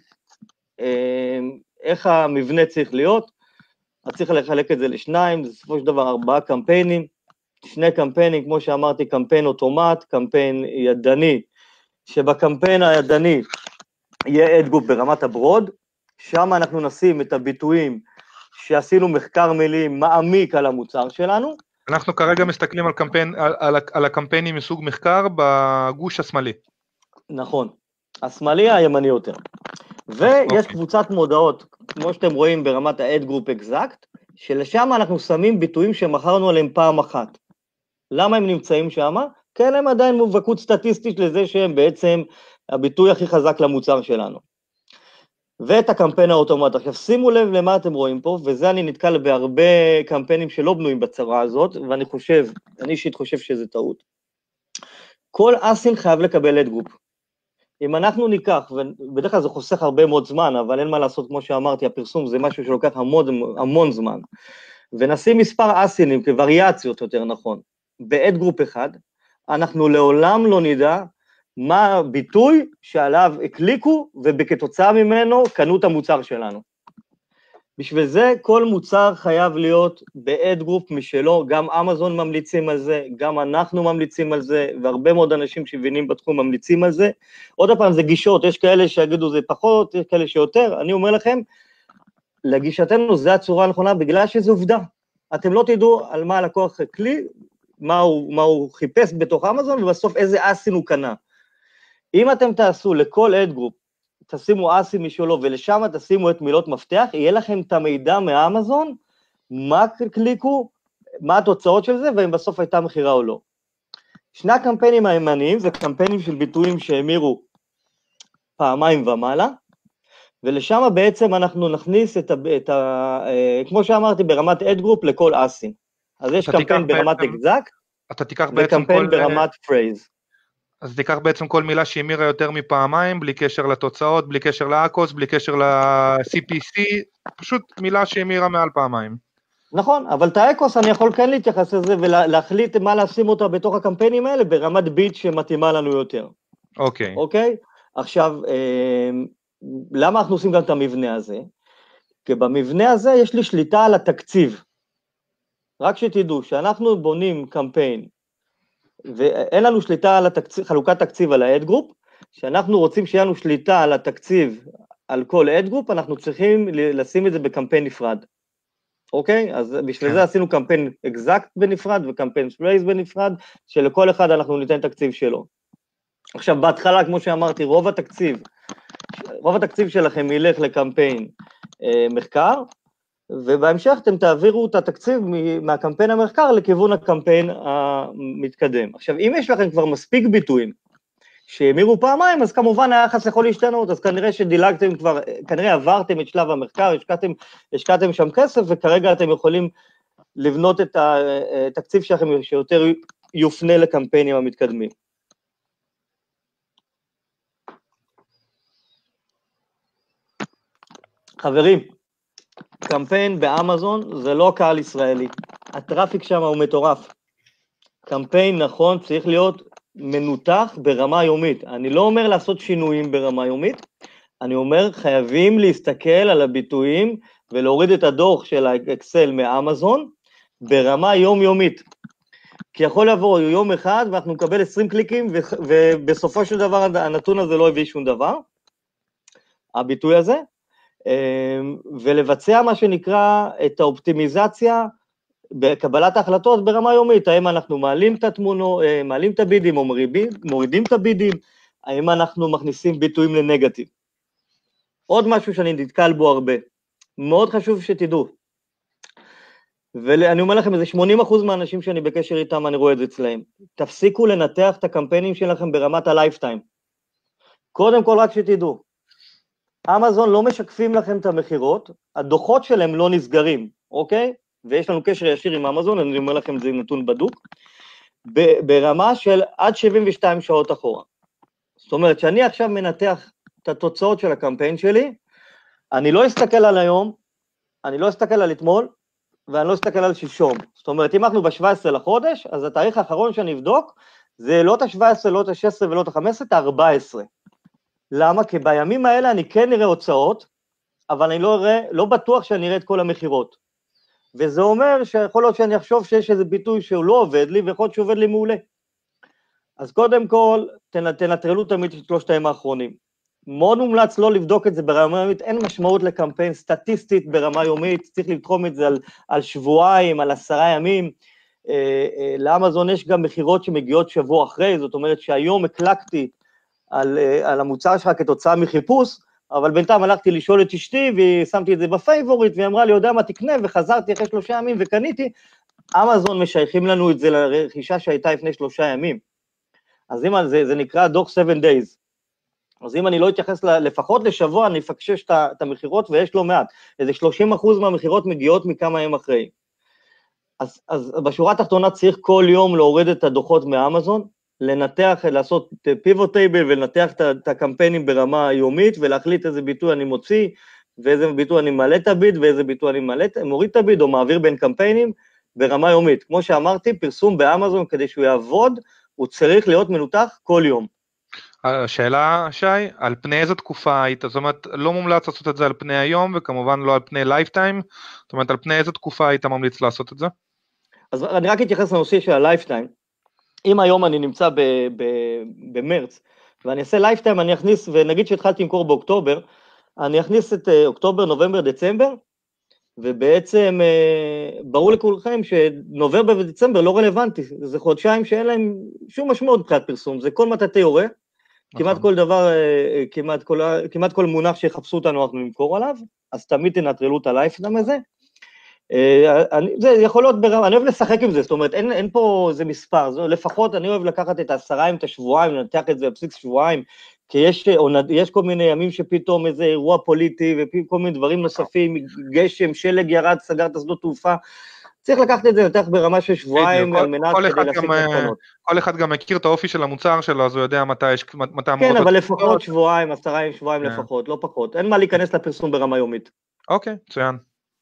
איך המבנה צריך להיות, אז צריך לחלק את זה לשניים, זה בסופו של דבר ארבעה קמפיינים, שני קמפיינים, כמו שאמרתי, קמפיין אוטומט, קמפיין ידני, שבקמפיין הידני יהיה אדגרופ ברמת הברוד, שם אנחנו נשים את הביטויים שעשינו מחקר מילים מעמיק על המוצר שלנו. אנחנו כרגע מסתכלים על, קמפיין, על, על, על הקמפיינים מסוג מחקר בגוש השמאלי. נכון, השמאלי הימני יותר. ויש קבוצת מודעות, כמו שאתם רואים ברמת ה-Ad Group Exact, שלשם אנחנו שמים ביטויים שמכרנו עליהם פעם אחת. למה הם נמצאים שם? כי אין להם עדיין מובהקות סטטיסטית לזה שהם בעצם הביטוי הכי חזק למוצר שלנו. ואת הקמפיין האוטומט. עכשיו שימו לב למה אתם רואים פה, וזה אני נתקל בהרבה קמפיינים שלא בנויים בצורה הזאת, ואני חושב, אני אישית חושב שזה טעות. כל אסין חייב לקבל Ad Group. אם אנחנו ניקח, ובדרך כלל זה חוסך הרבה מאוד זמן, אבל אין מה לעשות, כמו שאמרתי, הפרסום זה משהו שלוקח המון, המון זמן, ונשים מספר אסינים כווריאציות יותר נכון, ב-Ad Group אחד, אנחנו לעולם לא נדע מה הביטוי שעליו הקליקו, ובכתוצאה ממנו קנו את המוצר שלנו. בשביל זה כל מוצר חייב להיות ב-Ad Group משלו, גם אמזון ממליצים על זה, גם אנחנו ממליצים על זה, והרבה מאוד אנשים שמבינים בתחום ממליצים על זה. עוד פעם, זה גישות, יש כאלה שיגידו זה פחות, יש כאלה שיותר, אני אומר לכם, לגישתנו זה הצורה הנכונה, בגלל שזה עובדה. אתם לא תדעו על מה הלקוח כלי, מה הוא, מה הוא חיפש בתוך אמזון, ובסוף איזה אסין הוא קנה. אם אתם תעשו לכל Ad Group, תשימו אסין משלו, ולשם תשימו את מילות מפתח, יהיה לכם את המידע מאמזון, מה קליקו, מה התוצאות של זה, ואם בסוף הייתה מחירה או לא. שני הקמפיינים הימניים, זה קמפיינים של ביטויים שהמירו פעמיים ומעלה, ולשם בעצם אנחנו נכניס את ה... את ה כמו שאמרתי, ברמת Ad Group לכל אסין. אז יש קמפיין ברמת Exact, וקמפיין ברמת Phrase. אז תיקח בעצם כל מילה שהמירה יותר מפעמיים, בלי קשר לתוצאות, בלי קשר לאקוס, בלי קשר ל-סי פי סי, פשוט מילה שהמירה מעל פעמיים. נכון, אבל את האקוס אני יכול כן להתייחס לזה, ולהחליט מה לשים אותה בתוך הקמפיינים האלה, ברמת ביט שמתאימה לנו יותר. אוקיי. אוקיי? עכשיו, למה אנחנו עושים גם את המבנה הזה? כי במבנה הזה יש לי שליטה על התקציב. רק שתדעו, שאנחנו בונים קמפיין, ואין לנו שליטה על התקציב, חלוקת תקציב על ה-Ad Group, שאנחנו רוצים שיהיה לנו שליטה על התקציב, על כל Ad Group, אנחנו צריכים לשים את זה בקמפיין נפרד. אוקיי? אז בשביל זה עשינו קמפיין Exact בנפרד, וקמפיין Phrase בנפרד, שלכל אחד אנחנו ניתן תקציב שלו. עכשיו, בהתחלה, כמו שאמרתי, רוב התקציב, רוב התקציב שלכם ילך לקמפיין אה, מחקר, ובהמשך אתם תעבירו את התקציב מהקמפיין המחקר לכיוון הקמפיין המתקדם. עכשיו, אם יש לכם כבר מספיק ביטויים שהמירו פעמיים, אז כמובן היחס יכול להשתנות, אז כנראה שדילגתם כבר, כנראה עברתם את שלב המחקר, השקעתם, השקעתם שם כסף, וכרגע אתם יכולים לבנות את התקציב שלכם שיותר יופנה לקמפיינים המתקדמים. חברים, קמפיין באמזון זה לא קהל ישראלי, הטראפיק שם הוא מטורף. קמפיין נכון צריך להיות מנותח ברמה יומית, אני לא אומר לעשות שינויים ברמה יומית, אני אומר חייבים להסתכל על הביטויים ולהוריד את הדוח של האקסל מאמזון ברמה יומיומית, כי יכול לעבור יום אחד ואנחנו נקבל עשרים קליקים ובסופו של דבר הנתון הזה לא הביא שום דבר, הביטוי הזה, ולבצע מה שנקרא את האופטימיזציה בקבלת ההחלטות ברמה יומית, האם אנחנו מעלים את התמונו, מעלים את הבידים או מורידים, מורידים את הבידים, האם אנחנו מכניסים ביטויים לנגטיב. עוד משהו שאני נתקל בו הרבה, מאוד חשוב שתדעו, ואני אומר לכם, איזה שמונים אחוז מהאנשים שאני בקשר איתם, אני רואה את זה אצלהם, תפסיקו לנתח את הקמפיינים שלכם ברמת הלייפטיים, קודם כל רק שתדעו, אמזון לא משקפים לכם את המחירות, הדוחות שלהם לא נסגרים, אוקיי? ויש לנו קשר ישיר עם אמזון, אני אומר לכם, זה נתון בדוק, ברמה של עד שבעים ושתיים שעות אחורה. זאת אומרת, שאני עכשיו מנתח את התוצאות של הקמפיין שלי, אני לא אסתכל על היום, אני לא אסתכל על אתמול, ואני לא אסתכל על שלשום. זאת אומרת, אם אנחנו ב-שבעה עשר לחודש, אז התאריך האחרון שאני אבדוק, זה לא את ה-שבע עשרה, לא את ה-שש עשרה ולא את ה-חמש עשרה, את ה-ארבע עשרה. למה? כי בימים האלה אני כן נראה הוצאות, אבל אני לא, אראה, לא בטוח שאני אראה את כל המחירות. וזה אומר שיכול להיות שאני אחשוב שיש איזה ביטוי שהוא לא עובד לי, ויכול להיות שהוא עובד לי מעולה. אז קודם כל, תנטרלו תמיד את שלושת הימים האחרונים. מאוד מומלץ לא לבדוק את זה ברמה יומית, אין משמעות לקמפיין סטטיסטית ברמה יומית, צריך לתחום את זה על, על שבועיים, על עשרה ימים, אה, אה, לאמזון יש גם מחירות שמגיעות שבוע אחרי, זאת אומרת שהיום הקלקתי על, אה, על המוצר שלך כתוצאה מחיפוש, אבל בינתיים הלכתי לשאול את אשתי, ושמתי את זה בפייבוריט, והיא אמרה לי, יודע מה תקנה, וחזרתי אחרי שלושה ימים וקניתי, אמזון משייכים לנו את זה לרכישה שהייתה לפני שלושה ימים, אז אם זה, זה נקרא דוח שבע days, אז אם אני לא אתייחס לפחות לשבוע, אני אפקשש את המחירות, ויש לא מעט, איזה שלושים אחוז מהמחירות מגיעות מכמה ימים אחרי. אז, אז בשורה התחתונה צריך כל יום להוריד את הדוחות מאמזון, לנתח, לעשות פיבוט טייבל, ולנתח את הקמפיינים ברמה היומית, ולהחליט איזה ביטוי אני מוציא, ואיזה ביטוי אני מעלה את הביד, ואיזה ביטוי אני מעלה, מוריד את הביד, או מעביר בין קמפיינים, ברמה יומית. כמו שאמרתי, פרסום באמזון, כדי שהוא יעבוד, הוא צריך להיות מנותח כל יום. השאלה, שי, על פני איזו תקופה היית? זאת אומרת, לא מומלץ לעשות את זה על פני היום, וכמובן לא על פני לייפטיים, זאת אומרת, על פני איזו תקופה היית ממליץ לעשות את זה? אז אני רק אתייחס לנושא של הלייפטיים. אם היום אני נמצא במרץ, ואני אעשה לייפטיים, אני אכניס, ונגיד שהתחלתי למכור באוקטובר, אני אכניס את אוקטובר, נובמבר, דצמבר, ובעצם ברור לכולכם שנובמבר ודצמבר לא רלוונטי, זה חודשיים שאין להם שום משמעות מבחינת פרסום, זה כל מטאטי יורה, כמעט כל דבר, כמעט כל, כמעט כל מונח שיחפשו אותנו אנחנו נמכור עליו, אז תמיד תנטרלו את הלייפטיים הזה, זה יכול להיות ברמה, אני אוהב לשחק עם זה, זאת אומרת, אין, אין פה איזה מספר, זה, לפחות אני אוהב לקחת את העשריים, את השבועיים, לנתח את זה בפסיקס שבועיים, כי יש, יש כל מיני ימים שפתאום איזה אירוע פוליטי, וכל מיני דברים נוספים, גשם, שלג ירד, סגר את השדות תעופה, צריך לקחת את זה יותר ברמה של שבועיים, על מנת כדי להשיג את התקנות. כל אחד גם מכיר את האופי של המוצר שלו, אז הוא יודע מתי יש, מתי אמורות... כן, אבל לפחות שבועיים, עשריים, שבועיים לפחות, לא פחות, אין מה להיכנס לפרסום ברמה יומית. אוקיי, מצוין.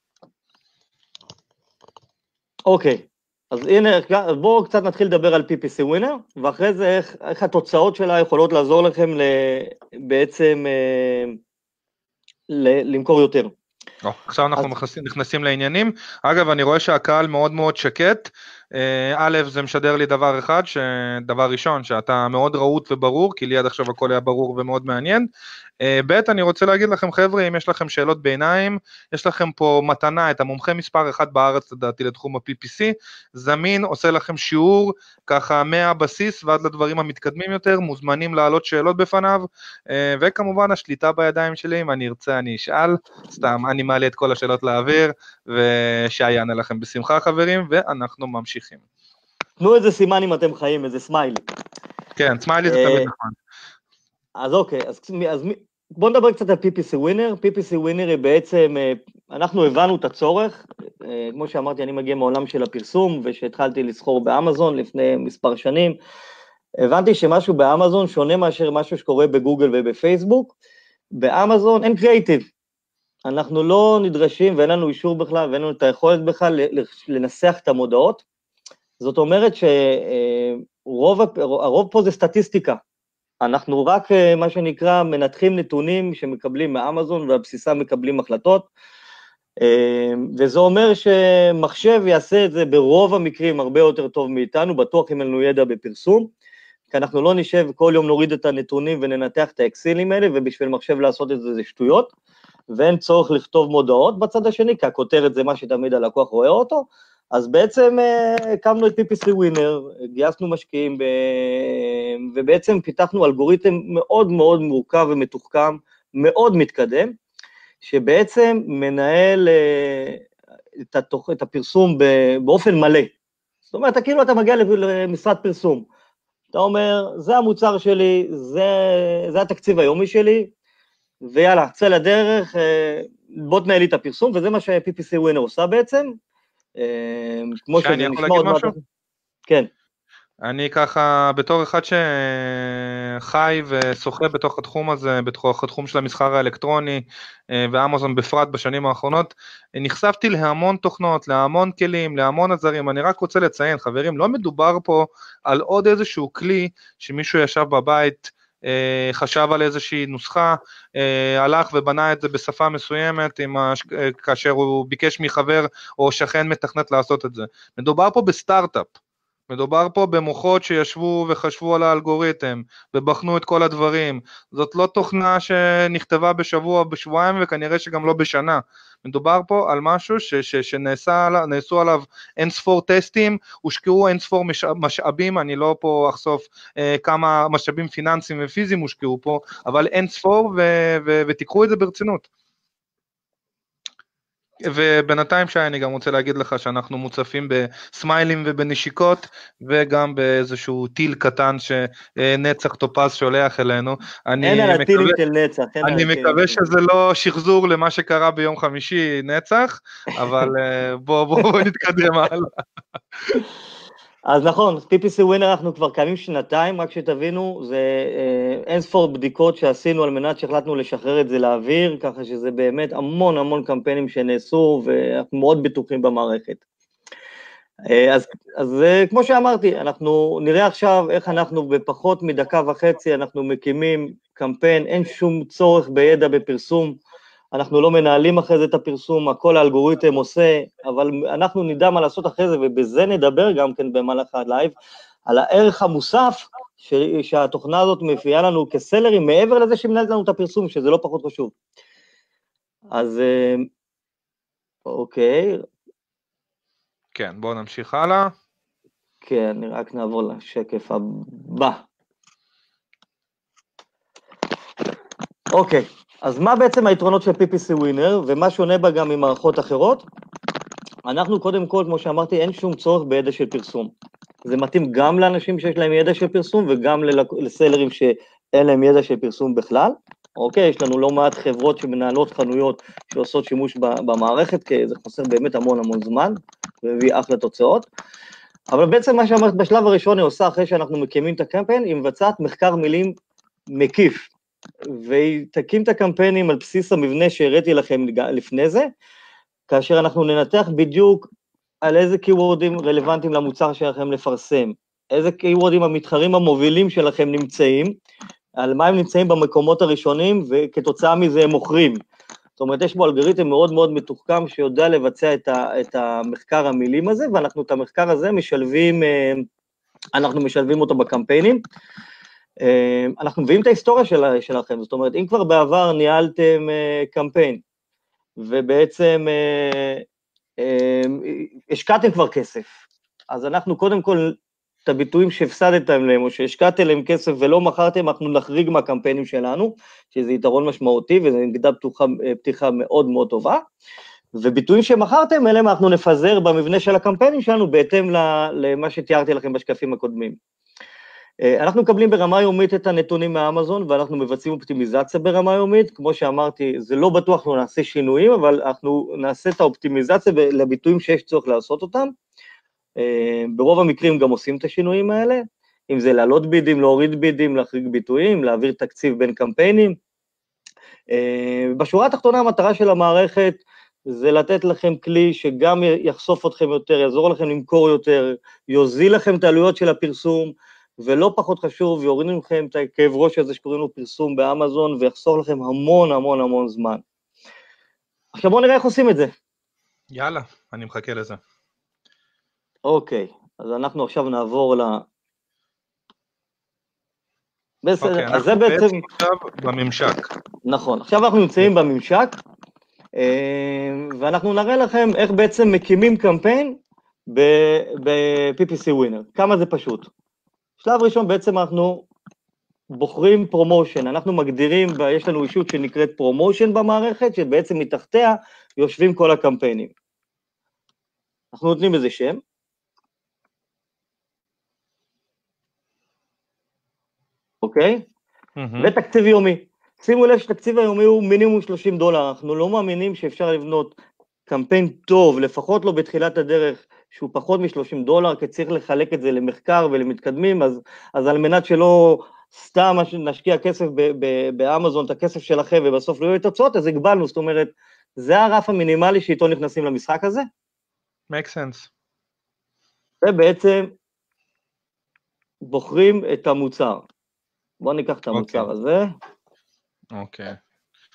אוקיי, אז הנה, בואו קצת נתחיל לדבר על פי פי סי ווינר, ואחרי זה איך, איך התוצאות שלה יכולות לעזור לכם ל, בעצם אה, ל, למכור יותר. או, עכשיו אנחנו אז... נכנסים, נכנסים לעניינים. אגב, אני רואה שהקהל מאוד מאוד שקט. א', זה משדר לי דבר אחד, דבר ראשון, שאתה מאוד רהוט וברור, כי לי עד עכשיו הכל היה ברור ומאוד מעניין. ב', אני רוצה להגיד לכם, חבר'ה, אם יש לכם שאלות ביניים, יש לכם פה מתנה, את המומחה מספר אחד בארץ, לדעתי, לתחום ה-פי פי סי, זמין, עושה לכם שיעור, ככה מהבסיס ועד לדברים המתקדמים יותר, מוזמנים להעלות שאלות בפניו, וכמובן השליטה בידיים שלי, אם אני ארצה אני אשאל, סתם, אני מעלה את כל השאלות לאוויר, ושי יענה לכם בשמחה, חברים, ואנחנו ממשיכים. תנו איזה סימן אם אתם חיים, איזה סמיילי. כן, סמיילי זה תמיד נכון. אז אוקיי, אז, אז בואו נדבר קצת על פי פי סי ווינר. פי פי סי ווינר היא בעצם, אנחנו הבנו את הצורך, כמו שאמרתי, אני מגיע מעולם של הפרסום, ושהתחלתי לסחור באמזון לפני מספר שנים, הבנתי שמשהו באמזון שונה מאשר משהו שקורה בגוגל ובפייסבוק. באמזון אין קריאיטיב, אנחנו לא נדרשים ואין לנו אישור בכלל, ואין לנו את היכולת בכלל לנסח את המודעות, זאת אומרת שרוב הרוב פה זה סטטיסטיקה, אנחנו רק מה שנקרא מנתחים נתונים שמקבלים מאמזון, והבסיסה מקבלים החלטות, וזה אומר שמחשב יעשה את זה ברוב המקרים הרבה יותר טוב מאיתנו, בטוח אם אין לנו ידע בפרסום, כי אנחנו לא נשב כל יום נוריד את הנתונים וננתח את האקסילים האלה, ובשביל מחשב לעשות את זה זה שטויות, ואין צורך לכתוב מודעות בצד השני, כי הכותרת זה מה שתמיד הלקוח רואה אותו, אז בעצם הקמנו את פי פי סי ווינר, גייסנו משקיעים, ובעצם פיתחנו אלגוריתם מאוד מאוד מורכב ומתוחכם, מאוד מתקדם, שבעצם מנהל את הפרסום באופן מלא. זאת אומרת, כאילו אתה מגיע למשרד פרסום, אתה אומר, זה המוצר שלי, זה, זה התקציב היומי שלי, ויאללה, צא לדרך, בוא תנהל לי את הפרסום, וזה מה ש-פי פי סי ווינר עושה בעצם, כמו שזה שאני יכול נשמע עוד להגיד מעט. משהו? כן. אני ככה, בתור אחד שחי ושוחה בתוך התחום הזה, בתוך התחום של המסחר האלקטרוני, ואמזון בפרט בשנים האחרונות, נחשפתי להמון תוכנות, להמון כלים, להמון עזרים. אני רק רוצה לציין, חברים, לא מדובר פה על עוד איזשהו כלי שמישהו ישב בבית, חשב על איזושהי נוסחה, הלך ובנה את זה בשפה מסוימת, כאשר הוא ביקש מחבר או שכן מתכנת לעשות את זה. מדובר פה בסטארט-אפ. מדובר פה במוחות שישבו וחשבו על האלגוריתם, ובחנו את כל הדברים. זאת לא תוכנה שנכתבה בשבוע או בשבועיים, וכנראה שגם לא בשנה. מדובר פה על משהו ש- ש- שנעשו עליו אין ספור טסטים, הושקעו אין ספור מש- משאבים, אני לא פה אחשוף אה, כמה משאבים פיננסיים ופיזיים הושקעו פה, אבל אין ספור ו- ו- ותיקחו את זה ברצינות. ובינתיים שי, אני גם רוצה להגיד לך שאנחנו מוצפים בסמיילים ובנשיקות, וגם באיזשהו טיל קטן שנצח טופז שולח אלינו. אין על אני הטילים מקווה, של נצח, אין על אני הטילים מקווה של שזה לא שחזור למה שקרה ביום חמישי נצח, אבל בוא, בוא, בוא נתקדם הלאה. אז נכון, פי פי סי ווינר אנחנו כבר קיימים שנתיים, רק שתבינו, זה אה, אין ספור בדיקות שעשינו על מנת שהחלטנו לשחרר את זה לאוויר, ככה שזה באמת המון המון קמפיינים שנעשו, ואנחנו מאוד בטוחים במערכת. אה, אז, אז אה, כמו שאמרתי, אנחנו נראה עכשיו איך אנחנו בפחות מדקה וחצי, אנחנו מקימים קמפיין, אין שום צורך בידע בפרסום, אנחנו לא מנהלים אחרי זה את הפרסום, הכל האלגוריתם עושה, אבל אנחנו נדע מה לעשות אחרי זה, ובזה נדבר גם כן במהלך הלייב, על הערך המוסף ש... שהתוכנה הזאת מביאה לנו כסלרים, מעבר לזה שמנהלת לנו את הפרסום, שזה לא פחות חשוב. אז אוקיי. כן, בואו נמשיך הלאה. כן, רק נעבור לשקף הבא. אוקיי, אז מה בעצם היתרונות של פי פי סי ווינר, ומה שונה בה גם ממערכות אחרות? אנחנו קודם כל, כמו שאמרתי, אין שום צורך בידע של פרסום. זה מתאים גם לאנשים שיש להם ידע של פרסום, וגם לסלרים שאין להם ידע של פרסום בכלל. אוקיי, יש לנו לא מעט חברות שמנהלות חנויות שעושות שימוש במערכת, כי זה חוסר באמת המון המון זמן, ומביא אחלה תוצאות. אבל בעצם מה שאמרת בשלב הראשון היא עושה אחרי שאנחנו מקימים את הקמפיין, היא מבצעת מחקר מילים מקיף, והיא תקים את הקמפיינים על בסיס המבנה שהראיתי לכם לפני זה, כאשר אנחנו ננתח בדיוק על איזה קיוורדים רלוונטיים למוצר שלכם לפרסם, איזה קיוורדים המתחרים המובילים שלכם נמצאים, על מה הם נמצאים במקומות הראשונים, וכתוצאה מזה הם מוכרים. זאת אומרת, יש בו אלגוריתם מאוד מאוד מתוחכם, שיודע לבצע את, ה, את המחקר המילים הזה, ואנחנו את המחקר הזה משלבים, אנחנו משלבים אותו בקמפיינים, אנחנו מביאים את ההיסטוריה של, שלכם, זאת אומרת, אם כבר בעבר ניהלתם קמפיין, ובעצם השקעתם כבר כסף, אז אנחנו קודם כל, את הביטויים שהפסדתם להם, או שהשקעתם להם כסף ולא מכרתם, אנחנו נחריג מהקמפיינים שלנו, שזה יתרון משמעותי, וזו נקודה פתיחה, פתיחה מאוד מאוד טובה, וביטויים שמכרתם אליהם, אנחנו נפזר במבנה של הקמפיינים שלנו, בהתאם למה שתיארתי לכם בשקפים הקודמים. אנחנו מקבלים ברמה יומית את הנתונים מהאמזון, ואנחנו מבצעים אופטימיזציה ברמה יומית, כמו שאמרתי, זה לא בטוח לא נעשה שינויים, אבל אנחנו נעשה את האופטימיזציה לביטויים שיש צורך לעשות אותם, ברוב המקרים גם עושים את השינויים האלה, אם זה לעלות בידים, להוריד בידים, להחריג ביטויים, להעביר תקציב בין קמפיינים. בשורה התחתונה המטרה של המערכת, זה לתת לכם כלי שגם יחשוף אתכם יותר, יעזור לכם למכור יותר, יוזיל לכם את העלויות של הפרסום, ולא פחות חשוב, יוריד לכם את הכאב ראש הזה שקוראים לו פרסום באמזון, ויחסוך לכם המון המון המון זמן. עכשיו בואו נראה איך עושים את זה. יאללה, אני מחכה לזה. אוקיי, אז אנחנו עכשיו נעבור ל... בסדר, אוקיי, אז זה אנחנו בעצם... בעצם עכשיו בממשק. נכון, עכשיו אנחנו נמצאים בממשק, ואנחנו נראה לכם איך בעצם מקימים קמפיין ב-פי פי סי ווינר, כמה זה פשוט. שלב ראשון בעצם אנחנו בוחרים פרומושן, אנחנו מגדירים, ויש לנו אישות שנקראת פרומושן במערכת, שבעצם מתחתיה יושבים כל הקמפיינים. אנחנו נותנים איזה שם, אוקיי? ותקציב יומי. שימו לב שתקציב היומי הוא מינימום שלושים דולר, אנחנו לא מאמינים שאפשר לבנות קמפיין טוב, לפחות לא בתחילת הדרך, שהוא פחות מ-שלושים דולר, כי צריך לחלק את זה למחקר ולמתקדמים, אז, אז על מנת שלא סתם נשקיע כסף באמזון, את הכסף שלכם, ובסוף לא יהיו תוצאות, אז הגבלנו, זאת אומרת, זה הרף המינימלי שאיתו נכנסים למשחק הזה. make sense. ובעצם בוחרים את המוצר. בואו ניקח את המוצר okay. הזה. אוקיי. Okay.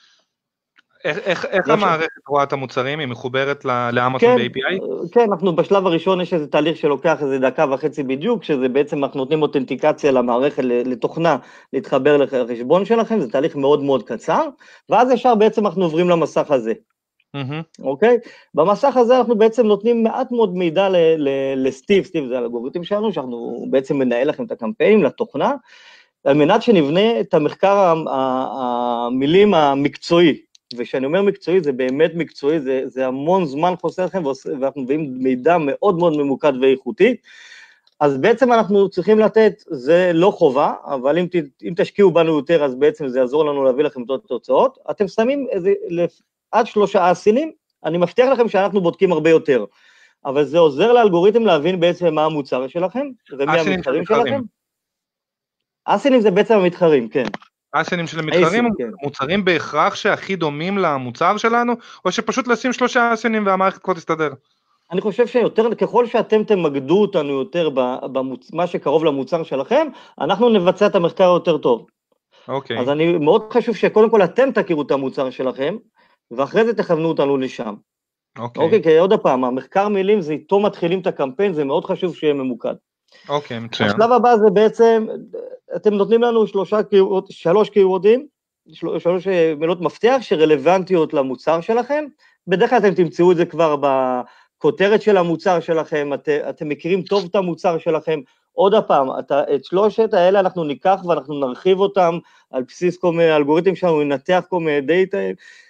איך, איך, איך המערכת רואה את המוצרים? היא מחוברת לאמזון כן, ב-איי פי איי? כן, אנחנו בשלב הראשון יש איזה תהליך שלוקח איזה דקה וחצי בדיוק, שזה בעצם אנחנו נותנים אותנטיקציה למערכת, לתוכנה, להתחבר לחשבון שלכם, זה תהליך מאוד מאוד קצר, ואז ישר בעצם אנחנו עוברים למסך הזה. Mm-hmm. אוקיי? במסך הזה אנחנו בעצם נותנים מעט מאוד מידע לסטיב, סטיב זה האלגוריתם שלנו, שאנחנו בעצם מנהל לכם את הקמפיינים לתוכנה, על מנת שנבנה את המחקר המילים המקצועי, וכשאני אומר מקצועי, זה באמת מקצועי, זה, זה המון זמן חוסר לכם, ואנחנו מביאים מידע מאוד מאוד ממוקד ואיכותי, אז בעצם אנחנו צריכים לתת, זה לא חובה, אבל אם, אם תשקיעו בנו יותר, אז בעצם זה יעזור לנו להביא לכם את התוצאות, אתם שמים איזה, עד שלושה אסינים, אני מבטיח לכם שאנחנו בודקים הרבה יותר, אבל זה עוזר לאלגוריתם להבין בעצם מה המוצר שלכם, ומי המתחרים שלכם. אסינים זה בעצם המתחרים, כן. אסינים של המתחרים הם מוצרים בהכרח שהכי דומים למוצר שלנו, או שפשוט לשים שלושה אסינים והמערכת כבר תסתדר? אני חושב שיותר, ככל שאתם תמקדו אותנו יותר במה שקרוב למוצר שלכם, אנחנו נבצע את המחקר יותר טוב. אוקיי. אז אני מאוד חשוב שקודם כל אתם תכירו את המוצר שלכם, ואחרי זה תכוונו אותנו לשם. אוקיי. אוקיי, כי עוד הפעם, המחקר מילים זה איתו מתחילים את הקמפיין, זה מאוד חשוב שיהיה ממוקד. אוקיי, מצוין. השלב הבא זה בעצם, אתם נותנים לנו שלושה, שלוש קיורדים, שלוש מילות מפתח שרלוונטיות למוצר שלכם, בדרך כלל אתם תמצאו את זה כבר בכותרת של המוצר שלכם, את, אתם מכירים טוב את המוצר שלכם, עוד הפעם, את, את שלושת האלה אנחנו ניקח ואנחנו נרחיב אותם על בסיס כל מיני אלגוריתמים שלנו, ננתח כל מיני דאטה,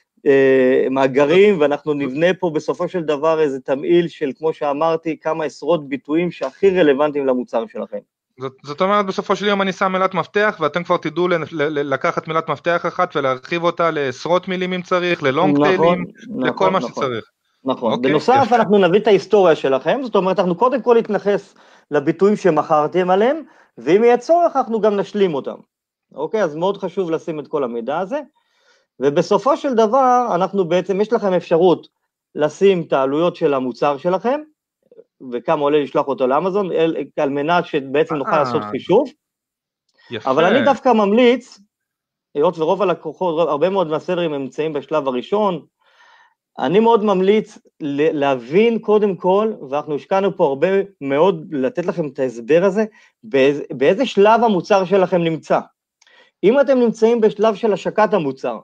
מאגרים, ואנחנו נבנה פה בסופו של דבר איזה תמעיל של, כמו שאמרתי, כמה עשרות ביטויים שהכי רלוונטיים למוצר שלכם. זאת, זאת אומרת, בסופו של יום אני שם מילת מפתח, ואתם כבר תדעו לקחת מילת מפתח אחת ולהרחיב אותה לעשרות מילים אם צריך, ללונג נכון, טיילים, נכון, לכל מה נכון. שצריך. נכון, אוקיי, בנוסף יפה. אנחנו נביא את ההיסטוריה שלכם, זאת אומרת, אנחנו קודם כל נתנחס לביטויים שמכרתם עליהם, ואם יהיה צורך אנחנו גם נשלים אותם. אוקיי, אז מאוד חשוב לשים את כל המידע הזה, ובסופו של דבר, אנחנו בעצם, יש לכם אפשרות לשים את העלויות של המוצר שלכם, וכמה עולה לשלוח אותו לאמזון, על מנת שבעצם נוכל לעשות חישוב. יפה. אבל אני דווקא ממליץ, היות ורוב הלקוחות, הרבה מאוד מהסלרים הם נמצאים בשלב הראשון, אני מאוד ממליץ להבין קודם כל, ואנחנו השקענו פה הרבה מאוד לתת לכם את ההסבר הזה, באיזה, באיזה שלב המוצר שלכם נמצא. אם אתם נמצאים בשלב של השקת המוצר,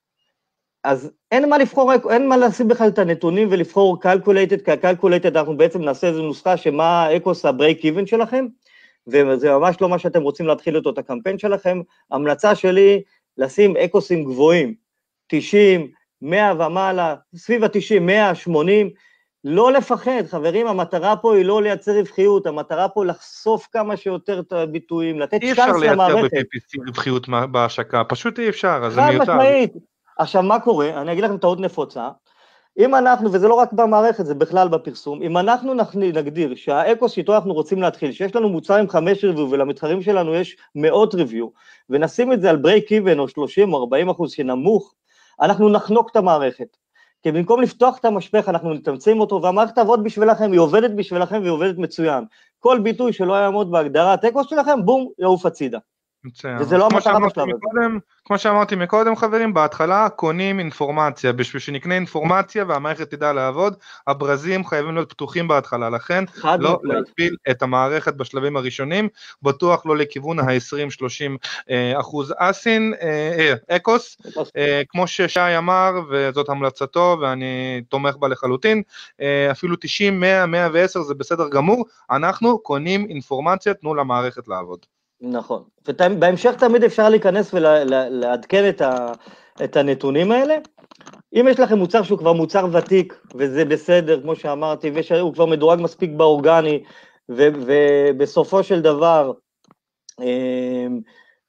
אז אין מה לבחור, אין מה לשים בכלל את הנתונים ולבחור calculated, כי ה-calculated אנחנו בעצם נעשה איזו נוסחה שמה האקוס ה-break even שלכם, וזה ממש לא מה שאתם רוצים להתחיל אותו את הקמפיין שלכם, המלצה שלי לשים אקוסים גבוהים, תשעים, מאה ומעלה, סביב ה-תשעים, מאה, שמונים, לא לפחד, חברים, המטרה פה היא לא לייצר רווחיות, המטרה פה לחשוף כמה שיותר את הביטויים, לתת צ'אנס למערכת. אי אפשר לייצר ב-פי פי סי רווחיות בהשקה, פשוט אי אפשר, אז זה מיותר. חד משמעית. עכשיו, מה קורה? אני אגיד לכם טעות נפוצה, אם אנחנו, וזה לא רק במערכת, זה בכלל בפרסום, אם אנחנו נגדיר שהאקוס שאיתו אנחנו רוצים להתחיל, שיש לנו מוצר עם חמש ריוויו, ולמתחרים שלנו יש מאות ריוויו, ונשים את זה על ברייק איבן או שלושים או ארבעים אחוז שנמוך, אנחנו נחנוק את המערכת. כי במקום לפתוח את המשפך, אנחנו נתמצאים אותו, והמערכת תעבוד בשבילכם, היא עובדת בשבילכם, והיא עובדת מצוין. כל ביטוי שלא יעמוד בהגדרת אקוס שלכם, בום, יעוף הצידה. וזה לא המטרה בשלב הזה. כמו שאמרתי מקודם, חברים, בהתחלה קונים אינפורמציה, בשביל שנקנה אינפורמציה והמערכת תדע לעבוד, הברזים חייבים להיות פתוחים בהתחלה, לכן לא להגביל את המערכת בשלבים הראשונים, בטוח לא לכיוון ה-עשרים שלושים אחוז אסין, אקוס, כמו ששי אמר, וזאת המלצתו, ואני תומך בה לחלוטין, אפילו תשעים, מאה, מאה ועשר זה בסדר גמור, אנחנו קונים אינפורמציה, תנו למערכת לעבוד. נכון, ובהמשך תמיד אפשר להיכנס ולעדכן את, ה, את הנתונים האלה, אם יש לכם מוצר שהוא כבר מוצר ותיק, וזה בסדר, כמו שאמרתי, והוא כבר מדורג מספיק באורגני, ו, ובסופו של דבר,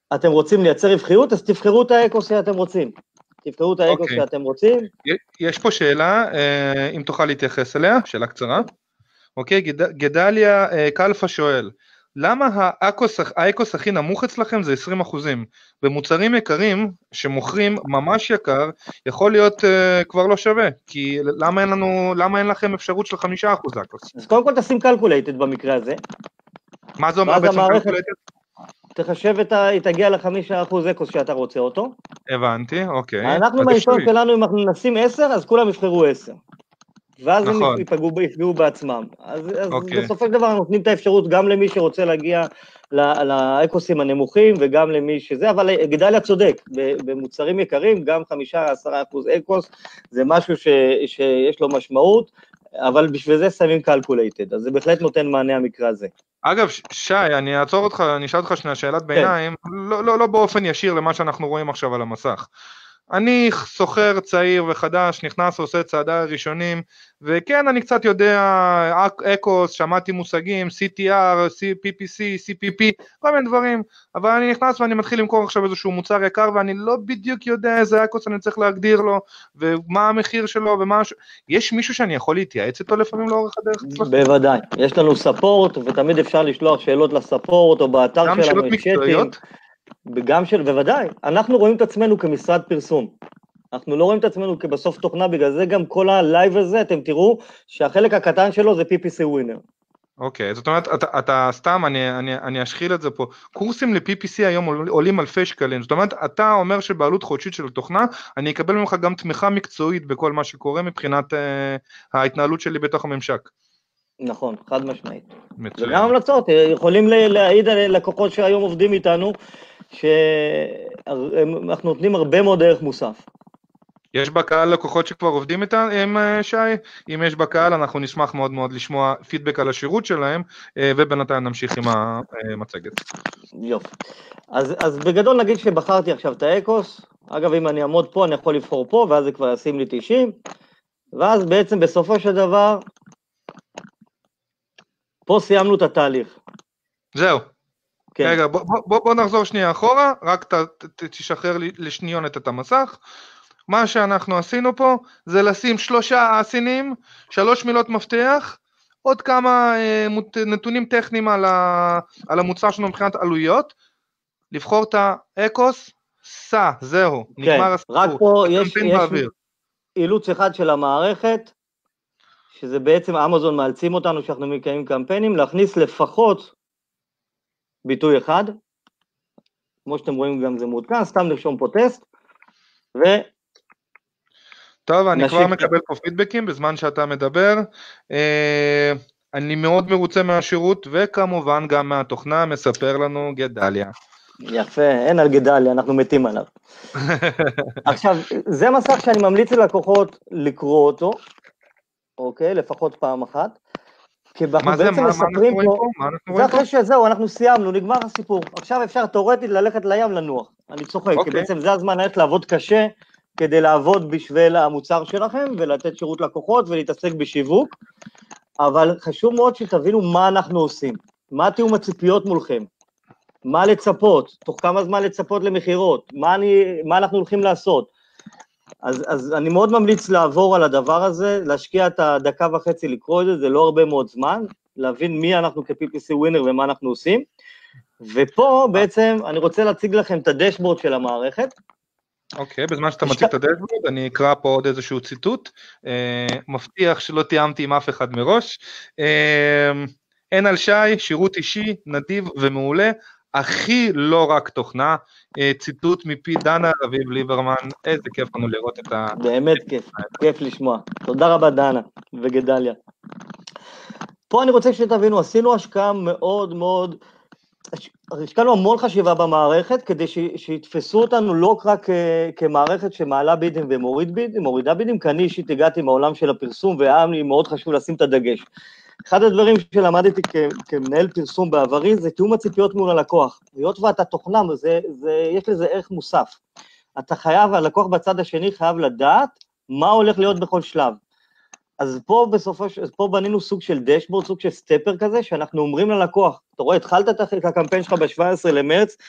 אתם רוצים לייצר רווחיות, אז תבחרו את האקוס שאתם רוצים. תבחרו את האקוס אוקיי. שאתם רוצים. יש פה שאלה, אם תוכל להתייחס אליה, שאלה קצרה. אוקיי, גד, גדליה קלפה שואל, למה האקוס, האקוס הכי נמוך אצלכם זה עשרים אחוזים? במוצרים יקרים שמוכרים ממש יקר, יכול להיות uh, כבר לא שווה, כי למה אין לנו, למה אין לכם אפשרות של חמישה אחוז אקוס? אז קודם כל תשים קלקולייטד במקרה הזה. מה זה אומר בעצם קלקולייטד? תחשב את ה... תגיע לחמישה אחוז אקוס שאתה רוצה אותו. הבנתי, אוקיי. אנחנו מהניסיון שלנו, אם אנחנו נשים עשר, אז כולם יבחרו עשר. ואז נכון. הם יפגעו, יפגעו בעצמם. אז, אז okay. בסופו של דבר נותנים את האפשרות גם למי שרוצה להגיע לאקוסים הנמוכים, וגם למי שזה, אבל גדליה צודק, במוצרים יקרים, גם חמישה עד עשרה אחוז אקוס, זה משהו ש, שיש לו משמעות, אבל בשביל זה שמים קלקולייטד, אז זה בהחלט נותן מענה המקרה הזה. אגב, שי, אני אעצור אותך, אני אשאל אותך שנייה שאלת ביניים, כן. לא, לא, לא באופן ישיר למה שאנחנו רואים עכשיו על המסך. אני סוחר צעיר וחדש, נכנס ועושה צעדיי הראשונים, וכן, אני קצת יודע, אקוס, שמעתי מושגים, סי טי אר, פי פי סי, סי פי פי, כל מיני דברים, אבל אני נכנס ואני מתחיל למכור עכשיו איזשהו מוצר יקר, ואני לא בדיוק יודע איזה אקוס אני צריך להגדיר לו, ומה המחיר שלו, ומה... יש מישהו שאני יכול להתייעץ איתו לפעמים לאורך הדרך? בוודאי, יש לנו ספורט, ותמיד אפשר לשלוח שאלות לספורט, או באתר שלנו, גם שאלות מקצועיות? גם של, בוודאי, אנחנו רואים את עצמנו כמשרד פרסום, אנחנו לא רואים את עצמנו כבסוף תוכנה, בגלל זה גם כל הלייב הזה, אתם תראו שהחלק הקטן שלו זה פי פי סי ווינר. אוקיי, זאת אומרת, אתה, אתה סתם, אני, אני, אני אשחיל את זה פה, קורסים ל-פי פי סי היום עולים אלפי שקלים, זאת אומרת, אתה אומר שבעלות חודשית של תוכנה, אני אקבל ממך גם תמיכה מקצועית בכל מה שקורה, מבחינת uh, ההתנהלות שלי בתוך הממשק. נכון, חד משמעית. מצוין. וגם המלצות, יכולים להעיד על לקוחות שהיום עובדים איתנו, שאנחנו נותנים הרבה מאוד ערך מוסף. יש בקהל לקוחות שכבר עובדים איתם, שי? אם יש בקהל, אנחנו נשמח מאוד מאוד לשמוע פידבק על השירות שלהם, ובינתיים נמשיך עם המצגת. יופי. אז, אז בגדול נגיד שבחרתי עכשיו את האקוס, אגב אם אני אעמוד פה, אני יכול לבחור פה, ואז זה כבר ישים לי תשעים, ואז בעצם בסופו של דבר, פה סיימנו את התהליך. זהו. כן. רגע, בוא, בוא, בוא נחזור שנייה אחורה, רק ת, ת, תשחרר לשניונת את המסך. מה שאנחנו עשינו פה, זה לשים שלושה אסינים, שלוש מילות מפתח, עוד כמה אה, נתונים טכניים על, ה, על המוצר שלנו מבחינת עלויות, לבחור את האקוס, סע, זהו, כן. נגמר הסיפור. רק פה יש, יש אילוץ אחד של המערכת, שזה בעצם אמזון מאלצים אותנו שאנחנו מקיימים קמפיינים, להכניס לפחות ביטוי אחד, כמו שאתם רואים גם זה מעודכן, סתם נרשום פה טסט, ו... טוב, אני כבר מקבל פה פידבקים בזמן שאתה מדבר, אני מאוד מרוצה מהשירות, וכמובן גם מהתוכנה, מספר לנו גדליה. יפה, אין על גדליה, אנחנו מתים עליו. עכשיו, זה מסך שאני ממליץ ללקוחות לקרוא אותו, אוקיי, לפחות פעם אחת, כי אנחנו בעצם מספרים פה, זה אחרי שזהו, אנחנו סיימנו, נגמר הסיפור, עכשיו אפשר תיאורטית ללכת לים לנוח, אני צוחק, כי בעצם זה הזמן ללכת לעבוד קשה, כדי לעבוד בשביל המוצר שלכם, ולתת שירות לקוחות, ולהתעסק בשיווק, אבל חשוב מאוד שתבינו מה אנחנו עושים, מה תהיו הציפיות מולכם, מה לצפות, תוך כמה זמן לצפות למחירות, מה, אני, מה אנחנו הולכים לעשות, אז, אז אני מאוד ממליץ לעבור על הדבר הזה, להשקיע את הדקה וחצי לקרוא את זה, זה לא הרבה מאוד זמן, להבין מי אנחנו כ-פי פי סי ווינר ומה אנחנו עושים, ופה בעצם אני רוצה להציג לכם את הדשבורד של המערכת. אוקיי, okay, בזמן שאתה מציג את הדשבורד, אני אקרא פה עוד איזשהו ציטוט, אה, מבטיח שלא תיאמתי עם אף אחד מראש, אה, אין על שי, שירות אישי, נדיב ומעולה, הכי לא רק תוכנה, ציטוט מפי דנה רביב ליברמן, איזה כיף לנו לראות את ה... באמת כיף, כיף לשמוע. תודה רבה דנה וגדליה. פה אני רוצה שתבינו, עשינו השקעה מאוד מאוד, השקענו המון חשיבה במערכת, כדי שיתפסו אותנו לא רק כמערכת שמעלה בידים ומוריד בידים, מורידה בידים, כי אני אישית הגעתי מהעולם של הפרסום, והיה לי מאוד חשוב לשים את הדגש. אחד הדברים שלמדתי כמנהל פרסום בעברי, זה תיאום הציפיות מול הלקוח. היות ואתה תוכנה, זה, זה, יש לזה ערך מוסף. אתה חייב, הלקוח בצד השני חייב לדעת מה הולך להיות בכל שלב. אז פה בסופו, פה בנינו סוג של דשבורד, סוג של סטפר כזה, שאנחנו אומרים ללקוח, אתה רואה, התחלת את הקמפיין שלך ב-שבעה עשר למרץ,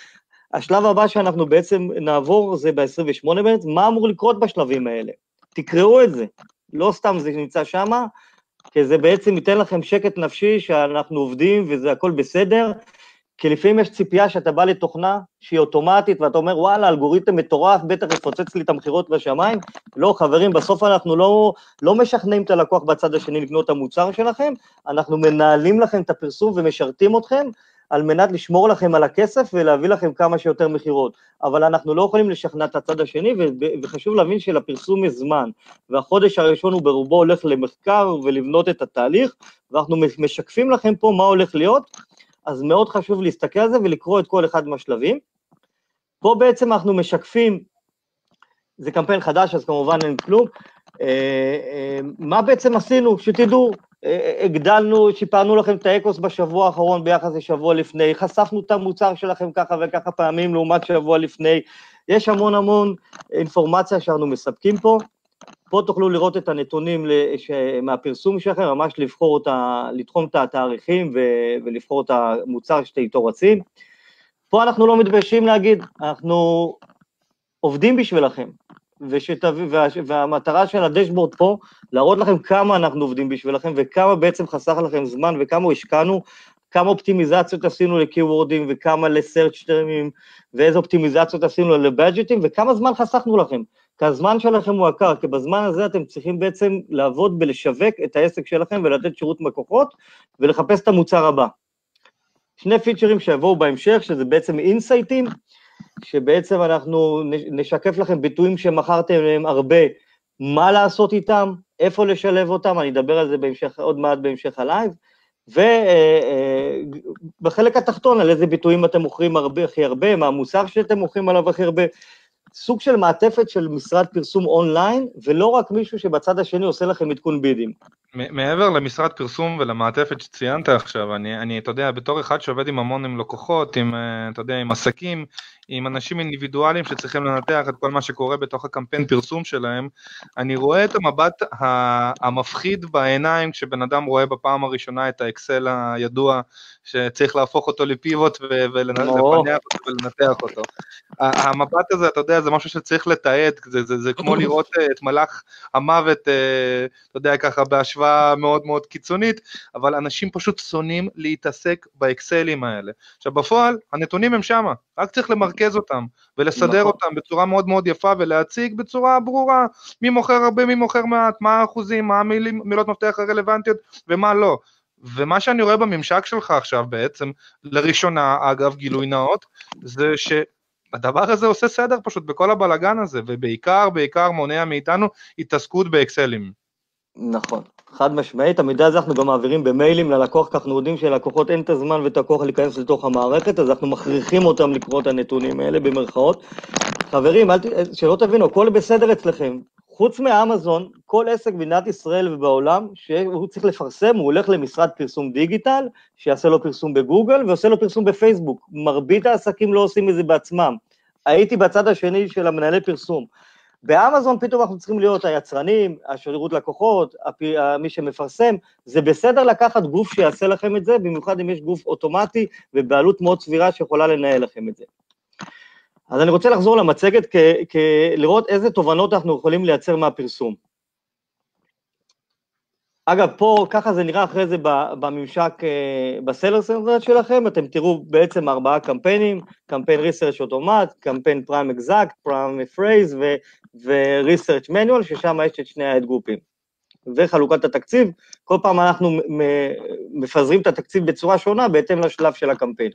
השלב הבא שאנחנו בעצם נעבור זה ב-עשרים ושמונה במרץ, מה אמור לקרות בשלבים האלה? תקראו את זה, לא סתם זה נמצא שמה, כי זה בעצם ייתן לכם שקט נפשי שאנחנו עובדים וזה הכל בסדר, כי לפעמים יש ציפייה שאתה בא לתוכנה שהיא אוטומטית, ואתה אומר, וואלה, אלגוריתם מטורף, בטח יפוצץ לי את המחירות בשמיים. לא, חברים, בסוף אנחנו לא, לא משכנעים את הלקוח בצד השני לקנות את המוצר שלכם, אנחנו מנהלים לכם את הפרסום ומשרתים אתכם, על מנת לשמור לכם על הכסף ולהביא לכם כמה שיותר מחירות. אבל אנחנו לא יכולים לשכנע את הצד השני, וחשוב להבין שלפרסום יש זמן, והחודש הראשון הוא ברובו הולך למחקר ולבנות את התהליך, ואנחנו משקפים לכם פה מה הולך להיות, אז מאוד חשוב להסתכל על זה ולקרוא את כל אחד מהשלבים. פה בעצם אנחנו משקפים, זה קמפיין חדש, אז כמובן אין כלום, מה בעצם עשינו, שתדעו, הגדלנו, שיפרנו לכם את האקוס בשבוע האחרון ביחס לשבוע לפני, חשפנו את המוצר שלכם ככה וככה פעמים לעומת שבוע לפני, יש המון המון אינפורמציה שאנחנו מספקים פה, פה תוכלו לראות את הנתונים מהפרסום שלכם, ממש לבחור אותה, לתחום את התאריכים ולבחור את המוצר שאתם איתו רצים. פה אנחנו לא מתביישים להגיד, אנחנו עובדים בשבילכם, והמטרה של הדשבורד פה, להראות לכם כמה אנחנו עובדים בשבילכם, וכמה בעצם חסך לכם זמן, וכמה השקענו, כמה אופטימיזציות עשינו לקיוורדים, וכמה לסרצ' טרמים, ואיזה אופטימיזציות עשינו לבאג'טים, וכמה זמן חסכנו לכם. כי הזמן שלכם הוא יקר, כי בזמן הזה אתם צריכים בעצם לעבוד בלשווק את העסק שלכם, ולתת שירות לקוחות, ולחפש את המוצר הבא. שני פיצ'רים שיבואו בהמשך, שזה בעצם אינסייטים, שבעצם אנחנו נשקף לכם ביטויים שמכרתם להם הרבה, מה לעשות איתם, איפה לשלב אותם, אני אדבר על זה בהמשך, עוד מעט בהמשך הלייב, ובחלק התחתון, על איזה ביטויים אתם מוכרים הרבה, הכי הרבה, מה המוצר שאתם מוכרים עליו הכי הרבה, סוג של מעטפת של משרד פרסום אונליין, ולא רק מישהו שבצד השני עושה לכם עדכון בידים. מעבר למשרד פרסום ולמעטפת שציינת עכשיו, אני, אני, אתה יודע, בתור אחד שעובד עם המון עם לקוחות, עם, אתה יודע, עם עסקים, עם אנשים אינדיבידואליים שצריכים לנתח את כל מה שקורה בתוך הקמפיין פרסום שלהם, אני רואה את המבט המפחיד בעיניים, כשבן אדם רואה בפעם הראשונה את האקסל הידוע, שצריך להפוך אותו לפיבוט ולפנח אותו ולנתח אותו. המבט הזה, אתה יודע, זה משהו שצריך לתעד, זה, זה, זה כמו לראות את מלאך המוות, אתה יודע, ככה בהשוואה מאוד מאוד קיצונית, אבל אנשים פשוט שונאים להתעסק באקסלים האלה. עכשיו בפועל, הנתונים הם שמה, רק צריך למרכז אותם, ולסדר אותם בצורה מאוד מאוד יפה, ולהציג בצורה ברורה, מי מוכר הרבה, מי מוכר מעט, מה האחוזים, מה המילים, מילות מפתח הרלוונטיות, ומה לא. ומה שאני רואה בממשק שלך עכשיו בעצם, לראשונה, אגב, גילוי נאות, זה שהדבר הזה עושה סדר פשוט בכל הבלגן הזה, ובעיקר, בעיקר מונע מאיתנו התעסקות באקסלים. נכון, חד משמעית, המידע הזה אנחנו גם מעבירים במיילים ללקוח, כך אנחנו יודעים שלקוחות אין את הזמן ואת הכוח להיכנס לתוך המערכת, אז אנחנו מכריחים אותם לקרוא את הנתונים האלה במרכאות. חברים, שלא תבינו, הכל בסדר אצלכם, חוץ מאמזון, כל עסק במדינת ישראל ובעולם, שהוא צריך לפרסם, הוא הולך למשרד פרסום דיגיטל, שיעשה לו פרסום בגוגל, ועושה לו פרסום בפייסבוק. מרבית העסקים לא עושים את זה בעצמם. הייתי בצד השני של המנהלי פרסום. באמזון פתאום אנחנו צריכים להיות היצרנים, השירות לקוחות, מי שמפרסם, זה בסדר לקחת גוף שיעשה לכם את זה, במיוחד אם יש גוף אוטומטי, ובעלות מאוד סבירה שיכולה לנהל לכם את זה. אז אני רוצה לחזור למצגת, לראות איזה תובנות אנחנו יכולים לייצר מהפרסום. אגב, פה ככה זה נראה אחרי זה בממשק, בסלר סנטר שלכם, אתם תראו בעצם ארבעה קמפיינים, קמפיין ריסרצ' אוטומט, קמפיין פריים אקזקט, פריים פרייז וריסרצ' מנואל, ששם יש את שני האדגרופים. וחלוקת התקציב, כל פעם אנחנו מפזרים את התקציב בצורה שונה, בהתאם לשלב של הקמפיין.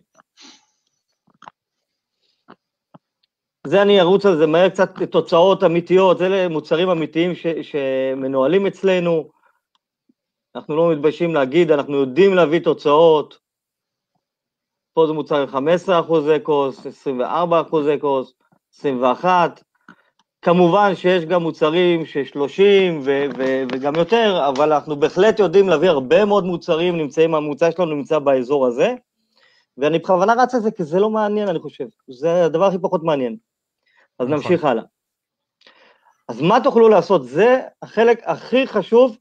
זה אני ארוץ על זה מהר קצת תוצאות אמיתיות, זה מוצרים אמיתיים ש, שמנוהלים אצלנו, אנחנו לא מתביישים להגיד, אנחנו יודעים להביא תוצאות, פה זה מוצר חמישה עשר אחוז אקוס, עשרים וארבעה אחוז אקוס, עשרים ואחת, כמובן שיש גם מוצרים ש-שלושים ו- ו- וגם יותר, אבל אנחנו בהחלט יודעים להביא הרבה מאוד מוצרים, נמצאים, המוצר שלנו נמצא באזור הזה, ואני בכוונה רץ את זה, כי זה לא מעניין, אני חושב, זה הדבר הכי פחות מעניין. אז נכון. נמשיך הלאה. אז מה תוכלו לעשות? זה החלק הכי חשוב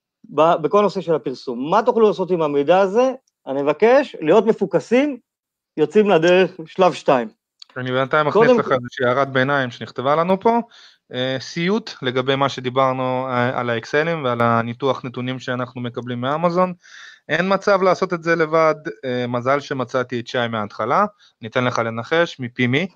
בכל נושא של הפרסום. מה תוכלו לעשות עם המידע הזה? אני מבקש להיות מפוקסים יוצאים לדרך שלב שתיים. אני בינתיים מכניס לך איזושהי הערת ביניים שנכתבה לנו פה, סיוט לגבי מה שדיברנו על האקסלים ועל הניתוח נתונים שאנחנו מקבלים מאמזון, אין מצב לעשות את זה לבד, מזל שמצאתי את שי מההתחלה, ניתן לך לנחש, מפי מי?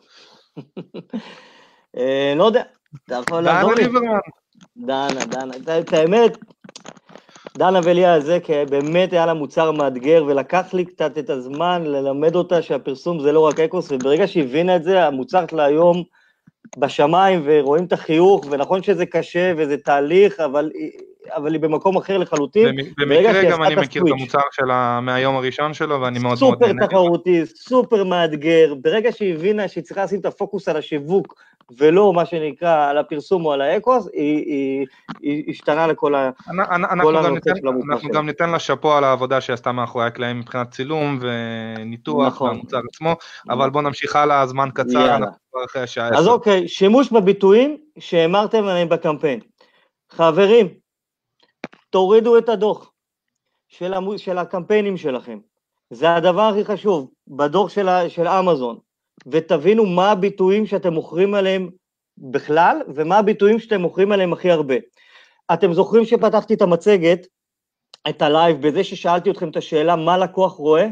לא יודע, אתה יכול לעזור לי? דנה ליברמן. דנה, דנה, את האמת, דנה וליה הזה, כי באמת היה לה מוצר מאתגר, ולקח לי קצת את הזמן ללמד אותה שהפרסום זה לא רק אקוס, וברגע שהבינה את זה, המוצר שלה היום בשמיים, ורואים את החיוך, ונכון שזה קשה, וזה תהליך, אבל, אבל היא במקום אחר לחלוטין. במקרה גם אני מכיר את המוצר שלה מהיום הראשון שלו, ואני מאוד מאוד נהנה. סופר תחרותי, סופר מאתגר, ברגע שהיא הבינה שהיא צריכה לשים את הפוקוס על השיווק, ולא מה שנקרא על הפרסום או על האקוס, היא, היא, היא השתנה לכל ה... אנחנו גם ניתן, אנחנו גם ניתן לה שפו על העבודה שעשתה מאחורי הקלעים מבחינת צילום וניתוח והמוצר עצמו, אבל בוא נמשיך הלאה, זמן קצר, אנחנו כבר אחרי השעה עשר. אז אוקיי, שימוש בביטויים שאמרתם עליהם בקמפיין. חברים, תורידו את הדוח של, המ... של הקמפיינים שלכם. זה הדבר הכי חשוב, בדוח של, ה... של אמזון, ותבינו מה הביטויים שאתם מוכרים עליהם בכלל, ומה הביטויים שאתם מוכרים עליהם הכי הרבה. אתם זוכרים שפתחתי את המצגת, את הלייב, בזה ששאלתי אתכם את השאלה, מה לקוח רואה?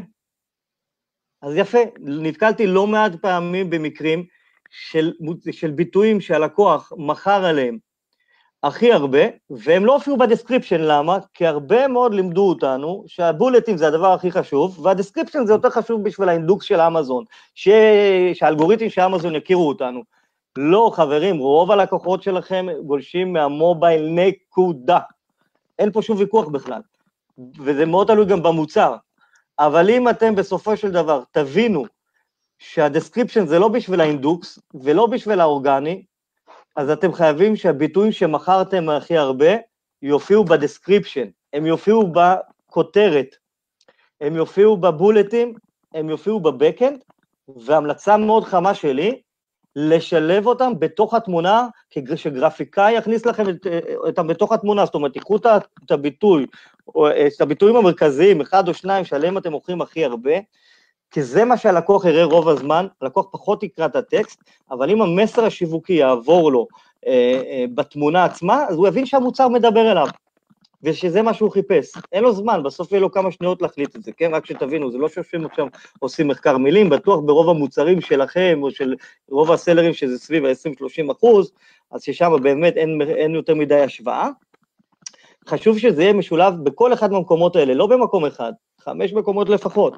אז יפה, נתקלתי לא מעט פעמים במקרים, של, של ביטויים שהלקוח מכר עליהם הכי הרבה, והם לא הופיעו בדסקריפשן, למה? כי הרבה מאוד לימדו אותנו שהבולטים זה הדבר הכי חשוב, והדסקריפשן זה יותר חשוב בשביל האינדוקס של אמזון, ש... שהאלגוריתמים של אמזון יכירו אותנו. לא, חברים, רוב הלקוחות שלכם גולשים מהמובייל נקודה. אין פה שום ויכוח בכלל, וזה מאוד תלוי גם במוצר. אבל אם אתם בסופו של דבר תבינו שהדסקריפשן זה לא בשביל האינדוקס, ולא בשביל האורגני, אז אתם חייבים שהביטויים שמכרתם הכי הרבה, יופיעו בדסקריפשן, הם יופיעו בכותרת, הם יופיעו בבולטים, הם יופיעו בבקאנד, והמלצה מאוד חמה שלי, לשלב אותם בתוך התמונה, שגרפיקאי יכניס לכם אותם בתוך התמונה, זאת אומרת, תיקחו את הביטוי, את הביטויים המרכזיים, אחד או שניים, שעליהם אתם מוכרים הכי הרבה, כי זה מה שהלקוח יראה רוב הזמן, הלקוח פחות יקרא את הטקסט, אבל אם המסר השיווקי יעבור לו אה, אה, בתמונה עצמה, אז הוא יבין שהמוצר מדבר אליו, ושזה מה שהוא חיפש. אין לו זמן, בסוף יהיה לו כמה שניות להחליט את זה, כן? רק שתבינו, זה לא שיושבים עכשיו עושים מחקר מילים, בטוח ברוב המוצרים שלכם, או של רוב הסלרים שזה סביב ה-עשרים שלושים אחוז, אז ששם באמת אין, אין יותר מדי השוואה. חשוב שזה יהיה משולב בכל אחד מהמקומות האלה, לא במקום אחד, חמש מקומות לפחות.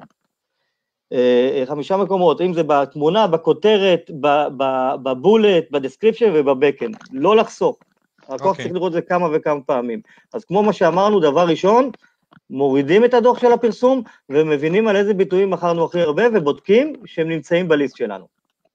חמישה מקומות, אם זה בתמונה, בכותרת, בבולט, בדסקריפשן ובבקאנד, לא לחסוך. הלקוח צריך לראות את זה כמה וכמה פעמים. אז כמו מה שאמרנו, דבר ראשון, מורידים את הדוח של הפרסום, ומבינים על איזה ביטויים מכרנו הכי הרבה, ובודקים שהם נמצאים בליסט שלנו.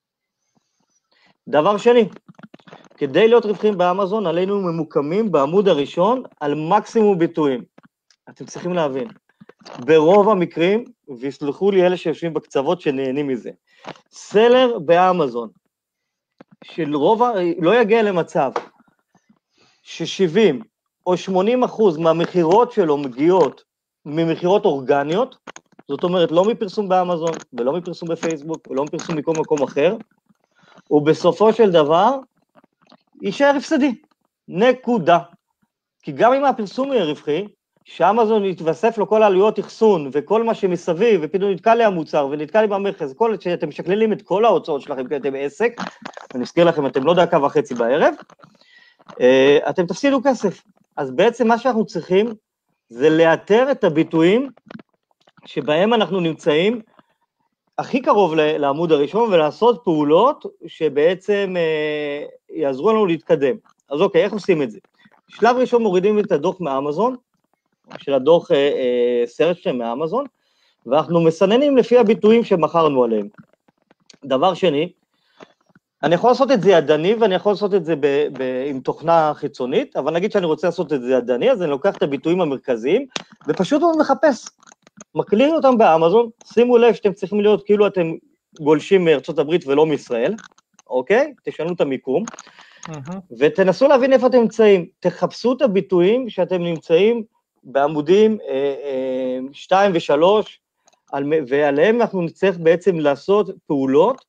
דבר שני, כדי להיות רווחים באמזון, עלינו ממוקמים בעמוד הראשון, על מקסימום ביטויים. אתם צריכים להבין. ברוב המקרים, ויסלחו לי אלה שיושבים בקצוות שנהנים מזה, סלר באמזון, של רוב, לא יגיע למצב, ש-שבעים או שמונים אחוז מהמחירות שלו מגיעות ממחירות אורגניות, זאת אומרת, לא מפרסום באמזון, ולא מפרסום בפייסבוק, ולא מפרסום מכל מקום אחר, ובסופו של דבר, יישאר הפסדי, נקודה. כי גם אם הפרסום יהיה רווחי, שאמזון יתווסף לו כל העלויות אחסון, וכל מה שמסביב, ופתאום נתקע לי המוצר, ונתקע לי במרכז, כל, שאתם משקללים את כל ההוצאות שלכם, כי אתם עסק, אני אזכיר לכם, אתם לא דקה וחצי בערב, אתם תפסידו כסף. אז בעצם מה שאנחנו צריכים, זה לאתר את הביטויים, שבהם אנחנו נמצאים, הכי קרוב לעמוד הראשון, ולעשות פעולות, שבעצם יעזרו לנו להתקדם. אז אוקיי, איך עושים את זה? שלב ראשון מורידים את הדוח מאמזון, של הדוח סרט שלהם מאמזון, ואנחנו מסננים לפי הביטויים שמכרנו עליהם. דבר שני, אני יכול לעשות את זה ידני, ואני יכול לעשות את זה ב- ב- עם תוכנה חיצונית, אבל נגיד שאני רוצה לעשות את זה ידני, אז אני לוקח את הביטויים המרכזיים, ופשוט אני מחפש, מקליל אותם באמזון, שימו לב שאתם צריכים להיות כאילו אתם גולשים מארצות הברית ולא מישראל, אוקיי? תשנו את המיקום, uh-huh. ותנסו להבין איפה אתם נמצאים, תחפשו את הביטויים שאתם נמצאים בעמודים שתיים ושלוש, ועליהם אנחנו נצטרך בעצם לעשות פעולות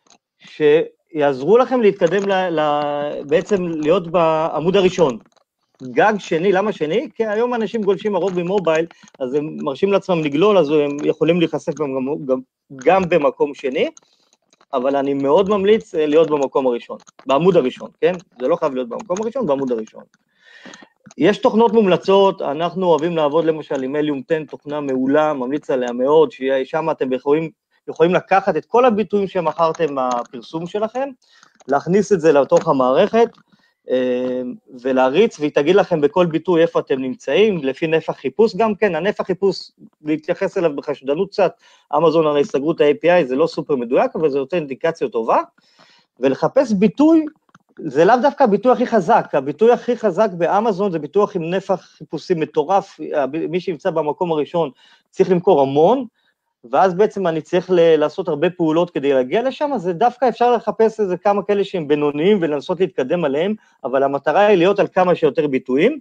שיעזרו לכם להתקדם, ל, ל, בעצם להיות בעמוד הראשון. גג שני, למה שני? כי היום אנשים גולשים הרוב במובייל, אז הם מרשים לעצמם לגלול, אז הם יכולים להיחשף גם, גם, גם במקום שני, אבל אני מאוד ממליץ להיות במקום הראשון, בעמוד הראשון, כן? זה לא חייב להיות במקום הראשון, בעמוד הראשון. יש תוכנות מומלצות, אנחנו אוהבים לעבוד למשל עם הליום עשר, תוכנה מעולה, ממליץ עליה מאוד, ששם אתם יכולים, יכולים לקחת את כל הביטויים שמכרתם מהפרסום שלכם, להכניס את זה לתוך המערכת, ולהריץ, והיא תגיד לכם בכל ביטוי איפה אתם נמצאים, לפי נפח חיפוש גם כן, הנפח חיפוש, להתייחס אליו בחשדנות קצת, אמזון הרי סגרו את ה-איי פי איי, זה לא סופר מדויק, אבל זה נותן אינדיקציה טובה, ולחפש ביטוי, זה לאו דווקא הביטוי הכי חזק, הביטוי הכי חזק באמזון זה ביטוח עם נפח חיפושים מטורף, מי שימצא במקום הראשון צריך למכור המון, ואז בעצם אני צריך לעשות הרבה פעולות כדי להגיע לשם, אז זה דווקא אפשר לחפש איזה כמה כאלה שהם בינוניים ולנסות להתקדם עליהם, אבל המטרה היא להיות על כמה שיותר ביטויים,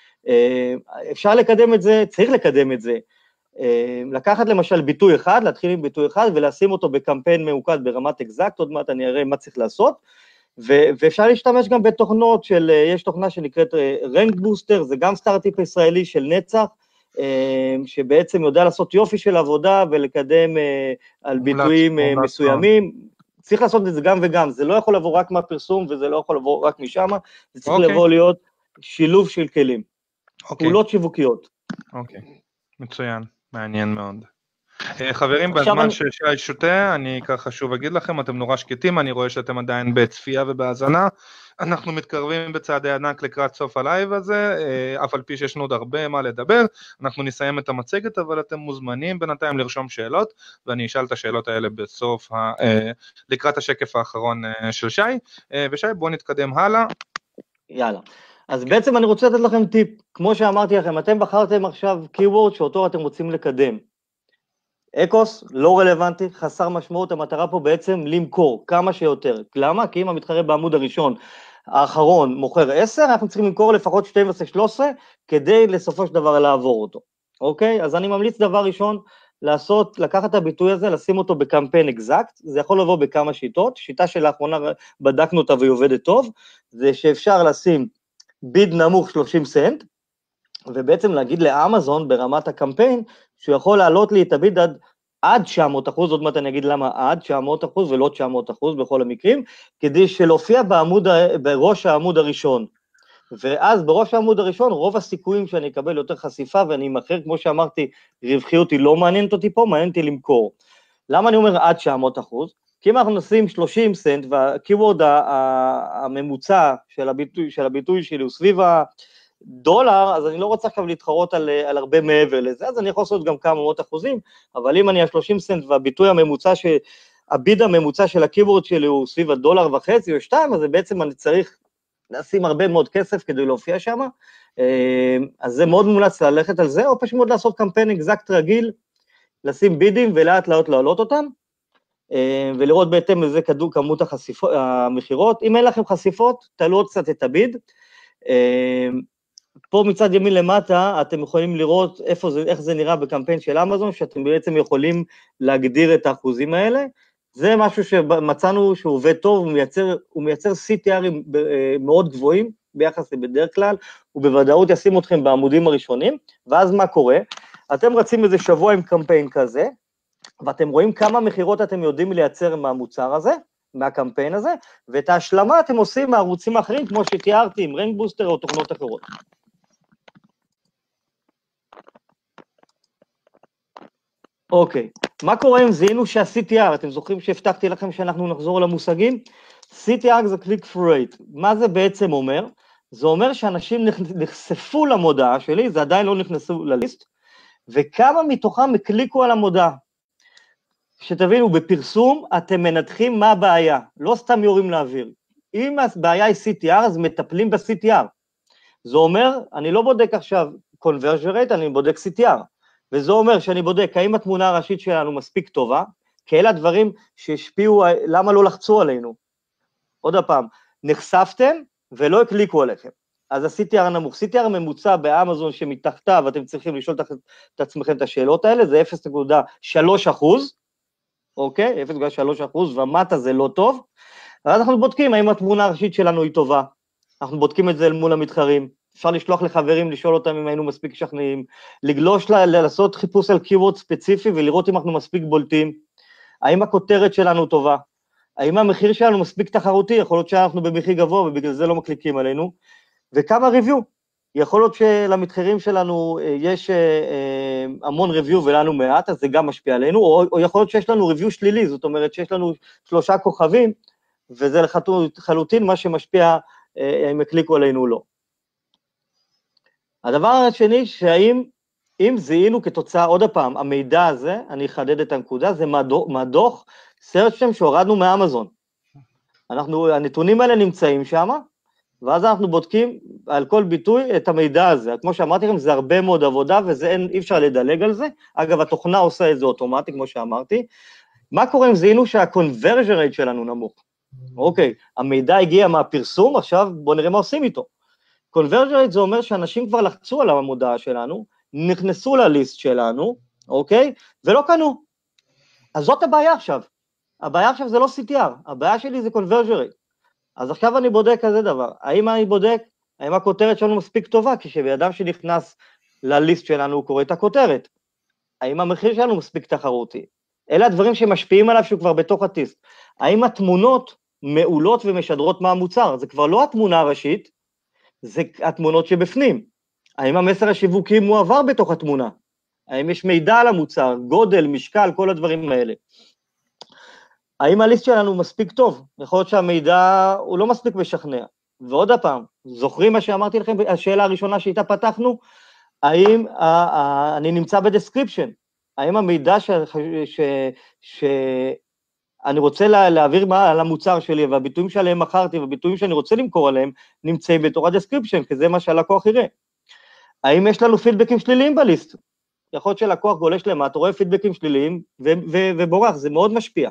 אפשר לקדם את זה, צריך לקדם את זה, לקחת למשל ביטוי אחד, להתחיל עם ביטוי אחד ולשים אותו בקמפיין ממוקד ברמת אקזקט, עוד מעט אני אראה מה צריך לעשות, ואפשר להשתמש גם בתוכנות של, יש תוכנה שנקראת רנק בוסטר, זה גם סטארט-אפ ישראלי של נצח, שבעצם יודע לעשות יופי של עבודה ולקדם על ביטויים מסוימים, צריך לעשות את זה גם וגם, זה לא יכול לבוא רק מהפרסום וזה לא יכול לבוא רק משם, זה צריך לבוא להיות שילוב של כלים, פעולות שיווקיות. אוקיי, מצוין, מעניין מאוד. חברים, בזמן ששי שותה, אני ככה שוב אגיד לכם, אתם נורא שקטים, אני רואה שאתם עדיין בצפייה ובהאזנה, אנחנו מתקרבים בצעדי ענק לקראת סוף הלייב הזה, אף על פי שיש עוד הרבה מה לדבר, אנחנו נסיים את המצגת, אבל אתם מוזמנים בינתיים לרשום שאלות, ואני אשאל את השאלות האלה בסוף, לקראת השקף האחרון של שי, ושי בואו נתקדם הלאה. יאללה. אז בעצם אני רוצה לתת לכם טיפ, כמו שאמרתי לכם, אתם בחרתם עכשיו קיוורד שאותו אתם רוצים לקדם, אקוס, לא רלוונטי, חסר משמעות, המטרה פה בעצם למכור כמה שיותר. למה? כי אם המתחרה בעמוד הראשון, האחרון מוכר עשר, אנחנו צריכים למכור לפחות שתים עשרה שלוש עשרה, כדי לסופו של דבר לעבור אותו. אוקיי? אז אני ממליץ דבר ראשון, לעשות, לקחת את הביטוי הזה, לשים אותו בקמפיין אקזקט, זה יכול לבוא בכמה שיטות, שיטה שלאחרונה בדקנו אותה והיא עובדת טוב, זה שאפשר לשים ביד נמוך שלושים סנט, ובעצם להגיד לאמזון ברמת הקמפיין, שהוא יכול לעלות לי את הביד עד, עד תשע מאות אחוז, עוד מעט אני אגיד למה עד תשע מאות אחוז ולא תשע מאות אחוז בכל המקרים, כדי שלהופיע בעמוד, בראש העמוד הראשון. ואז בראש העמוד הראשון, רוב הסיכויים שאני אקבל יותר חשיפה, ואני אמחר, כמו שאמרתי, רווחיות היא לא מעניינת אותי פה, מעניינת אותי למכור. למה אני אומר עד תשע מאות אחוז? כי אם אנחנו נשים שלושים סנט, והקיוורד הממוצע של הביטוי, של הביטוי שלי הוא סביב הדולר, אז אני לא רוצה עכשיו להתחרות על, על הרבה מעבר לזה, אז אני יכול לעשות גם כמה מאות אחוזים, אבל אם אני ה-שלושים סנט והביטוי הממוצע, הביד הממוצע של הקיוורד שלי הוא סביב הדולר וחצי או שתיים, אז בעצם אני צריך לשים הרבה מאוד כסף כדי להופיע שם, אז זה מאוד מומלץ ללכת על זה, או פשוט מאוד לעשות קמפיין אקזקט רגיל, לשים בידים ולאט לאט להעלות אותם, ולראות בהתאם לזה כמות המחירות. אם אין לכם חשיפות, תעלו עוד קצת את הביד. פה מצד ימין למטה, אתם יכולים לראות איפה זה, איך זה נראה בקמפיין של אמזון, שאתם בעצם יכולים להגדיר את האחוזים האלה. זה משהו שמצאנו שהוא עובד טוב, הוא מייצר, הוא מייצר סי טי ארים מאוד גבוהים, ביחס לבדרך כלל, הוא בוודאות ישים אתכם בעמודים הראשונים, ואז מה קורה? אתם רצים איזה שבוע עם קמפיין כזה, ואתם רואים כמה מחירות אתם יודעים לייצר מהמוצר הזה, מהקמפיין הזה, ואת ההשלמה אתם עושים מהערוצים האחרים, כמו שתיארתי עם רנק בוסטר או תוכנות אחרות. אוקיי, מה קורה אם זיהינו שה-סי טי אר, אתם זוכרים שהבטחתי לכם שאנחנו נחזור למושגים? סי טי אר זה click through rate, מה זה בעצם אומר? זה אומר שאנשים נחשפו למודעה שלי, זה עדיין לא נכנסו לליסט, וכמה מתוכם הקליקו על המודעה. שתבינו, בפרסום אתם מנתחים מה הבעיה, לא סתם יורים לאוויר. אם הבעיה היא סי טי אר, אז מטפלים ב-סי טי אר. זה אומר, אני לא בודק עכשיו conversion rate, אני בודק סי טי אר. וזה אומר שאני בודק, האם התמונה הראשית שלנו מספיק טובה, כאלה הדברים שהשפיעו, למה לא לחצו עלינו? עוד הפעם, נחשפתם ולא הקליקו עליכם. אז ה-סי טי אר נמוך. סי טי אר ממוצע באמזון שמתחתיו, אתם צריכים לשאול את עצמכם את השאלות האלה, זה אפס נקודה שלוש אחוז, אוקיי? אפס נקודה שלוש אחוז, ומטה זה לא טוב, ואז אנחנו בודקים האם התמונה הראשית שלנו היא טובה, אנחנו בודקים את זה אל מול המתחרים, אפשר לשלוח לחברים, לשאול אותם אם היינו מספיק שכנעים, לגלוש, לעשות חיפוש על קיוורד ספציפי, ולראות אם אנחנו מספיק בולטים, האם הכותרת שלנו טובה, האם המחיר שלנו מספיק תחרותי, יכול להיות שאנחנו במחיר גבוה, ובגלל זה לא מקליקים עלינו, וכמה ריוויו, יכול להיות שלמתחרים שלנו יש המון ריוויו ולנו מעט, אז זה גם משפיע עלינו, או, או יכול להיות שיש לנו ריוויו שלילי, זאת אומרת שיש לנו שלושה כוכבים, וזה לחלוטין מה שמשפיע אם הקליקו עלינו או לא. הדבר השני, שהאם אם זיהינו כתוצאה, עוד הפעם, המידע הזה, אני אחדד את הנקודה, זה מהדוח search term שהורדנו מאמזון. אנחנו, הנתונים האלה נמצאים שם, ואז אנחנו בודקים על כל ביטוי את המידע הזה. כמו שאמרתי לכם, זה הרבה מאוד עבודה, וזה אין, אי אפשר לדלג על זה. אגב, התוכנה עושה את זה אוטומטי, כמו שאמרתי. מה קורה אם זיהינו שה-conversion rate שלנו נמוך? אוקיי, המידע הגיע מהפרסום, עכשיו בואו נראה מה עושים איתו. conversion rate זה אומר שאנשים כבר לחצו על המודעה שלנו, נכנסו לליסט שלנו, אוקיי? ולא קנו. אז זאת הבעיה עכשיו. הבעיה עכשיו זה לא סי טי אר, הבעיה שלי זה conversion rate. אז עכשיו אני בודק כזה דבר, האם אני בודק, האם הכותרת שלנו מספיק טובה, כשבידם שנכנס לליסט שלנו הוא קורא את הכותרת, האם המחיר שלנו מספיק תחרותי, אלה הדברים שמשפיעים עליו שהוא כבר בתוך הטיסט, האם התמונות מעולות ומשדרות מה המוצר, זה כבר לא התמונה הראשית, זה התמונות שבפנים, האם המסר השיווקי מועבר בתוך התמונה, האם יש מידע על המוצר, גודל, משקל, כל הדברים האלה, האם הליסט שלנו מספיק טוב? יכול להיות שהמידע הוא לא מספיק משכנע. ועוד הפעם, זוכרים מה שאמרתי לכם, השאלה הראשונה שאיתה פתחנו, האם ה- ה- אני נמצא בדסקריפשן? האם המידע ש- ש- ש- שאני רוצה לה- להעביר מה על המוצר שלי, והביטויים שעליהם מכרתי, והביטויים שאני רוצה למכור עליהם, נמצאים בתור הדסקריפשן, כי זה מה שהלקוח יראה. האם יש לנו פידבקים שליליים בליסט? יכול להיות שלקוח גולש למה, אתה רואה פידבקים שליליים, ו- ו- ובורח, זה מאוד משפיע.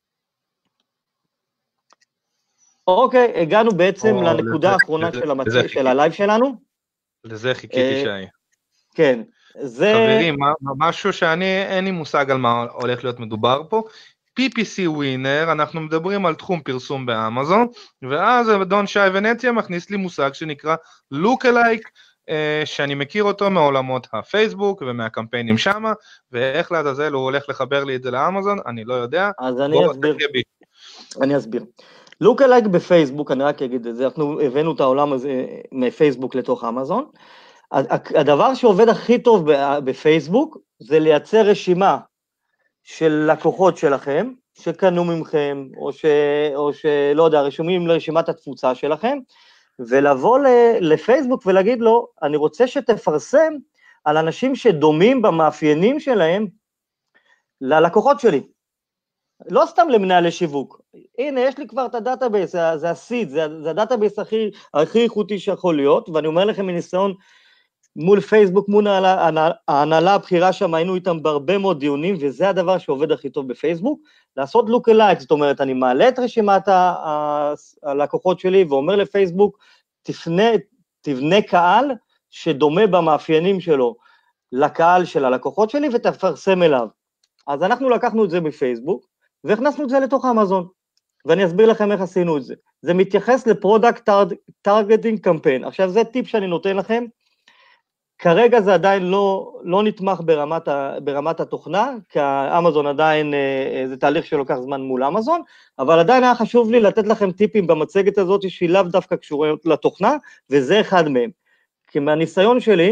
אוקיי, הגענו בעצם לנקודה האחרונה של הלייב שלנו. לזה חיכיתי שי. כן, זה... חברים, משהו שאני, אין לי מושג על מה הולך להיות מדובר פה. פי פי סי ווינר, אנחנו מדברים על תחום פרסום באמזון, ואז אדון שי ונציה מכניס לי מושג שנקרא לוק-אלייק, שאני מכיר אותו מעולמות הפייסבוק ומהקמפיינים שמה, ואיך לעזאזל הוא הולך לחבר לי את זה לאמזון, אני לא יודע. אז אני אסביר. אני אסביר. לוק-אלייק בפייסבוק, אני רק אגיד את זה, אנחנו הבאנו את העולם הזה מפייסבוק לתוך אמזון, הדבר שעובד הכי טוב בפייסבוק, זה לייצר רשימה של לקוחות שלכם, שקנו ממכם, או, ש, או שלא יודע, רשומים לרשימת התפוצה שלכם, ולבוא לפייסבוק ולהגיד לו, אני רוצה שתפרסם על אנשים שדומים במאפיינים שלהם ללקוחות שלי. לא סתם למנהלי שיווק, הנה יש לי כבר את הדאטאבייס, זה הסיד, זה, זה הדאטאבייס הכי, הכי איכותי שיכול להיות, ואני אומר לכם מניסיון מול פייסבוק, מול ההנהלה הבחירה שם, היינו איתם בהרבה מאוד דיונים, וזה הדבר שעובד הכי טוב בפייסבוק, לעשות לוק-אלייק, זאת אומרת, אני מעלה את רשימת הלקוחות שלי, ואומר לפייסבוק, תפנה, תבנה קהל שדומה במאפיינים שלו, לקהל של הלקוחות שלי, ותפרסם אליו. אז אנחנו לקחנו את זה בפייסבוק, והכנסנו את זה לתוך אמזון, ואני אסביר לכם איך עשינו את זה. זה מתייחס לפרודקט טרגטינג קמפיין. עכשיו זה טיפ שאני נותן לכם, כרגע זה עדיין לא, לא נתמך ברמת, ה, ברמת התוכנה, כי אמזון עדיין, זה תהליך שלוקח זמן מול אמזון, אבל עדיין היה חשוב לי לתת לכם טיפים במצגת הזאת, שהיא לאו דווקא קשורות לתוכנה, וזה אחד מהם. כי מהניסיון שלי,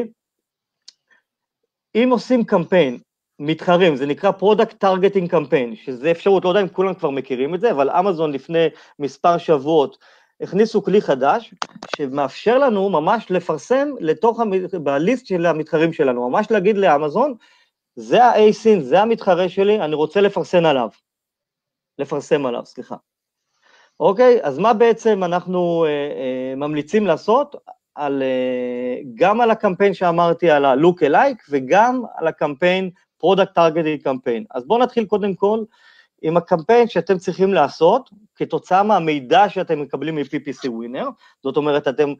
אם עושים קמפיין, מתחרים, זה נקרא Product Targeting Campaign, שזה אפשרות, לא יודע אם כולם כבר מכירים את זה, אבל אמזון לפני מספר שבועות, הכניסו כלי חדש, שמאפשר לנו ממש לפרסם לתוך, בליסט של המתחרים שלנו, ממש להגיד לאמזון, זה ה-A-Sin, זה המתחרה שלי, אני רוצה לפרסם עליו, לפרסם עליו, סליחה. אוקיי, אז מה בעצם אנחנו אה, אה, ממליצים לעשות? על, אה, גם על הקמפיין שאמרתי, על ה-Look-alike, וגם על הקמפיין Product Targeting Campaign. אז בואו נתחיל קודם כל, עם הקמפיין שאתם צריכים לעשות, כתוצאה מהמידע שאתם מקבלים מ-פי פי סי Winner, זאת אומרת, אתם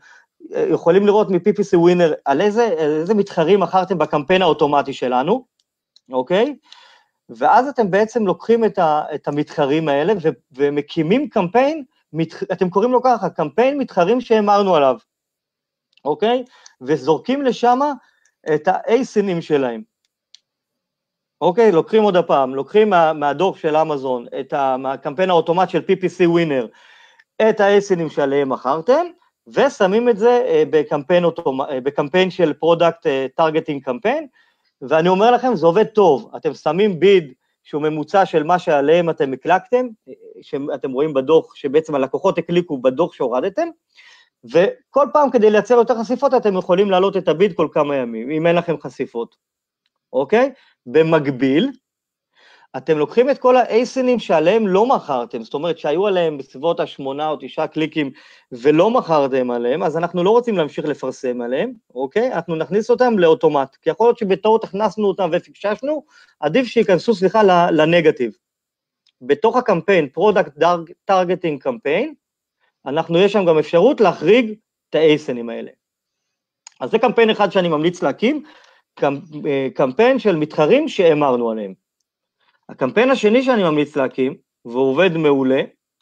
יכולים לראות מ-פי פי סי ווינר על איזה, איזה מתחרים מכרתם בקמפיין האוטומטי שלנו, אוקיי? ואז אתם בעצם לוקחים את, ה, את המתחרים האלה ו, ומקימים קמפיין, מת, אתם קוראים לו ככה, קמפיין מתחרים שהאמרנו עליו, אוקיי? וזורקים לשם את האייסנים שלהם. אוקיי, לוקחים עוד הפעם, לוקחים מה, מהדוח של אמזון, את ה, מהקמפיין האוטומט של פי פי סי ווינר, את האייסנים שעליהם מכרתם, ושמים את זה בקמפיין, אוטומט, בקמפיין של פרודקט טרגטינג קמפיין, ואני אומר לכם, זה עובד טוב, אתם שמים ביד שהוא ממוצע של מה שעליהם אתם הקלקתם, שאתם רואים בדוח, שבעצם הלקוחות הקליקו בדוח שהורדתם, וכל פעם כדי לייצר יותר חשיפות, אתם יכולים להעלות את הביד כל כמה ימים, אם אין לכם חשיפות, אוקיי? במקביל, אתם לוקחים את כל האייסנים שעליהם לא מכרתם, זאת אומרת שהיו עליהם בסביבות השמונה או תשעה קליקים ולא מכרתם עליהם, אז אנחנו לא רוצים להמשיך לפרסם עליהם, אוקיי? אנחנו נכניס אותם לאוטומט, כי יכול להיות שבטעות הכנסנו אותם ופיקששנו, עדיף שיכנסו, סליחה, לנגטיב. בתוך הקמפיין, Product Targeting Campaign, אנחנו, יש שם גם אפשרות להחריג את האייסנים האלה. אז זה קמפיין אחד שאני ממליץ להקים, קמפיין של מתחרים שאמרנו עליהם. הקמפיין השני שאני ממליץ להקים, והוא עובד מעולה,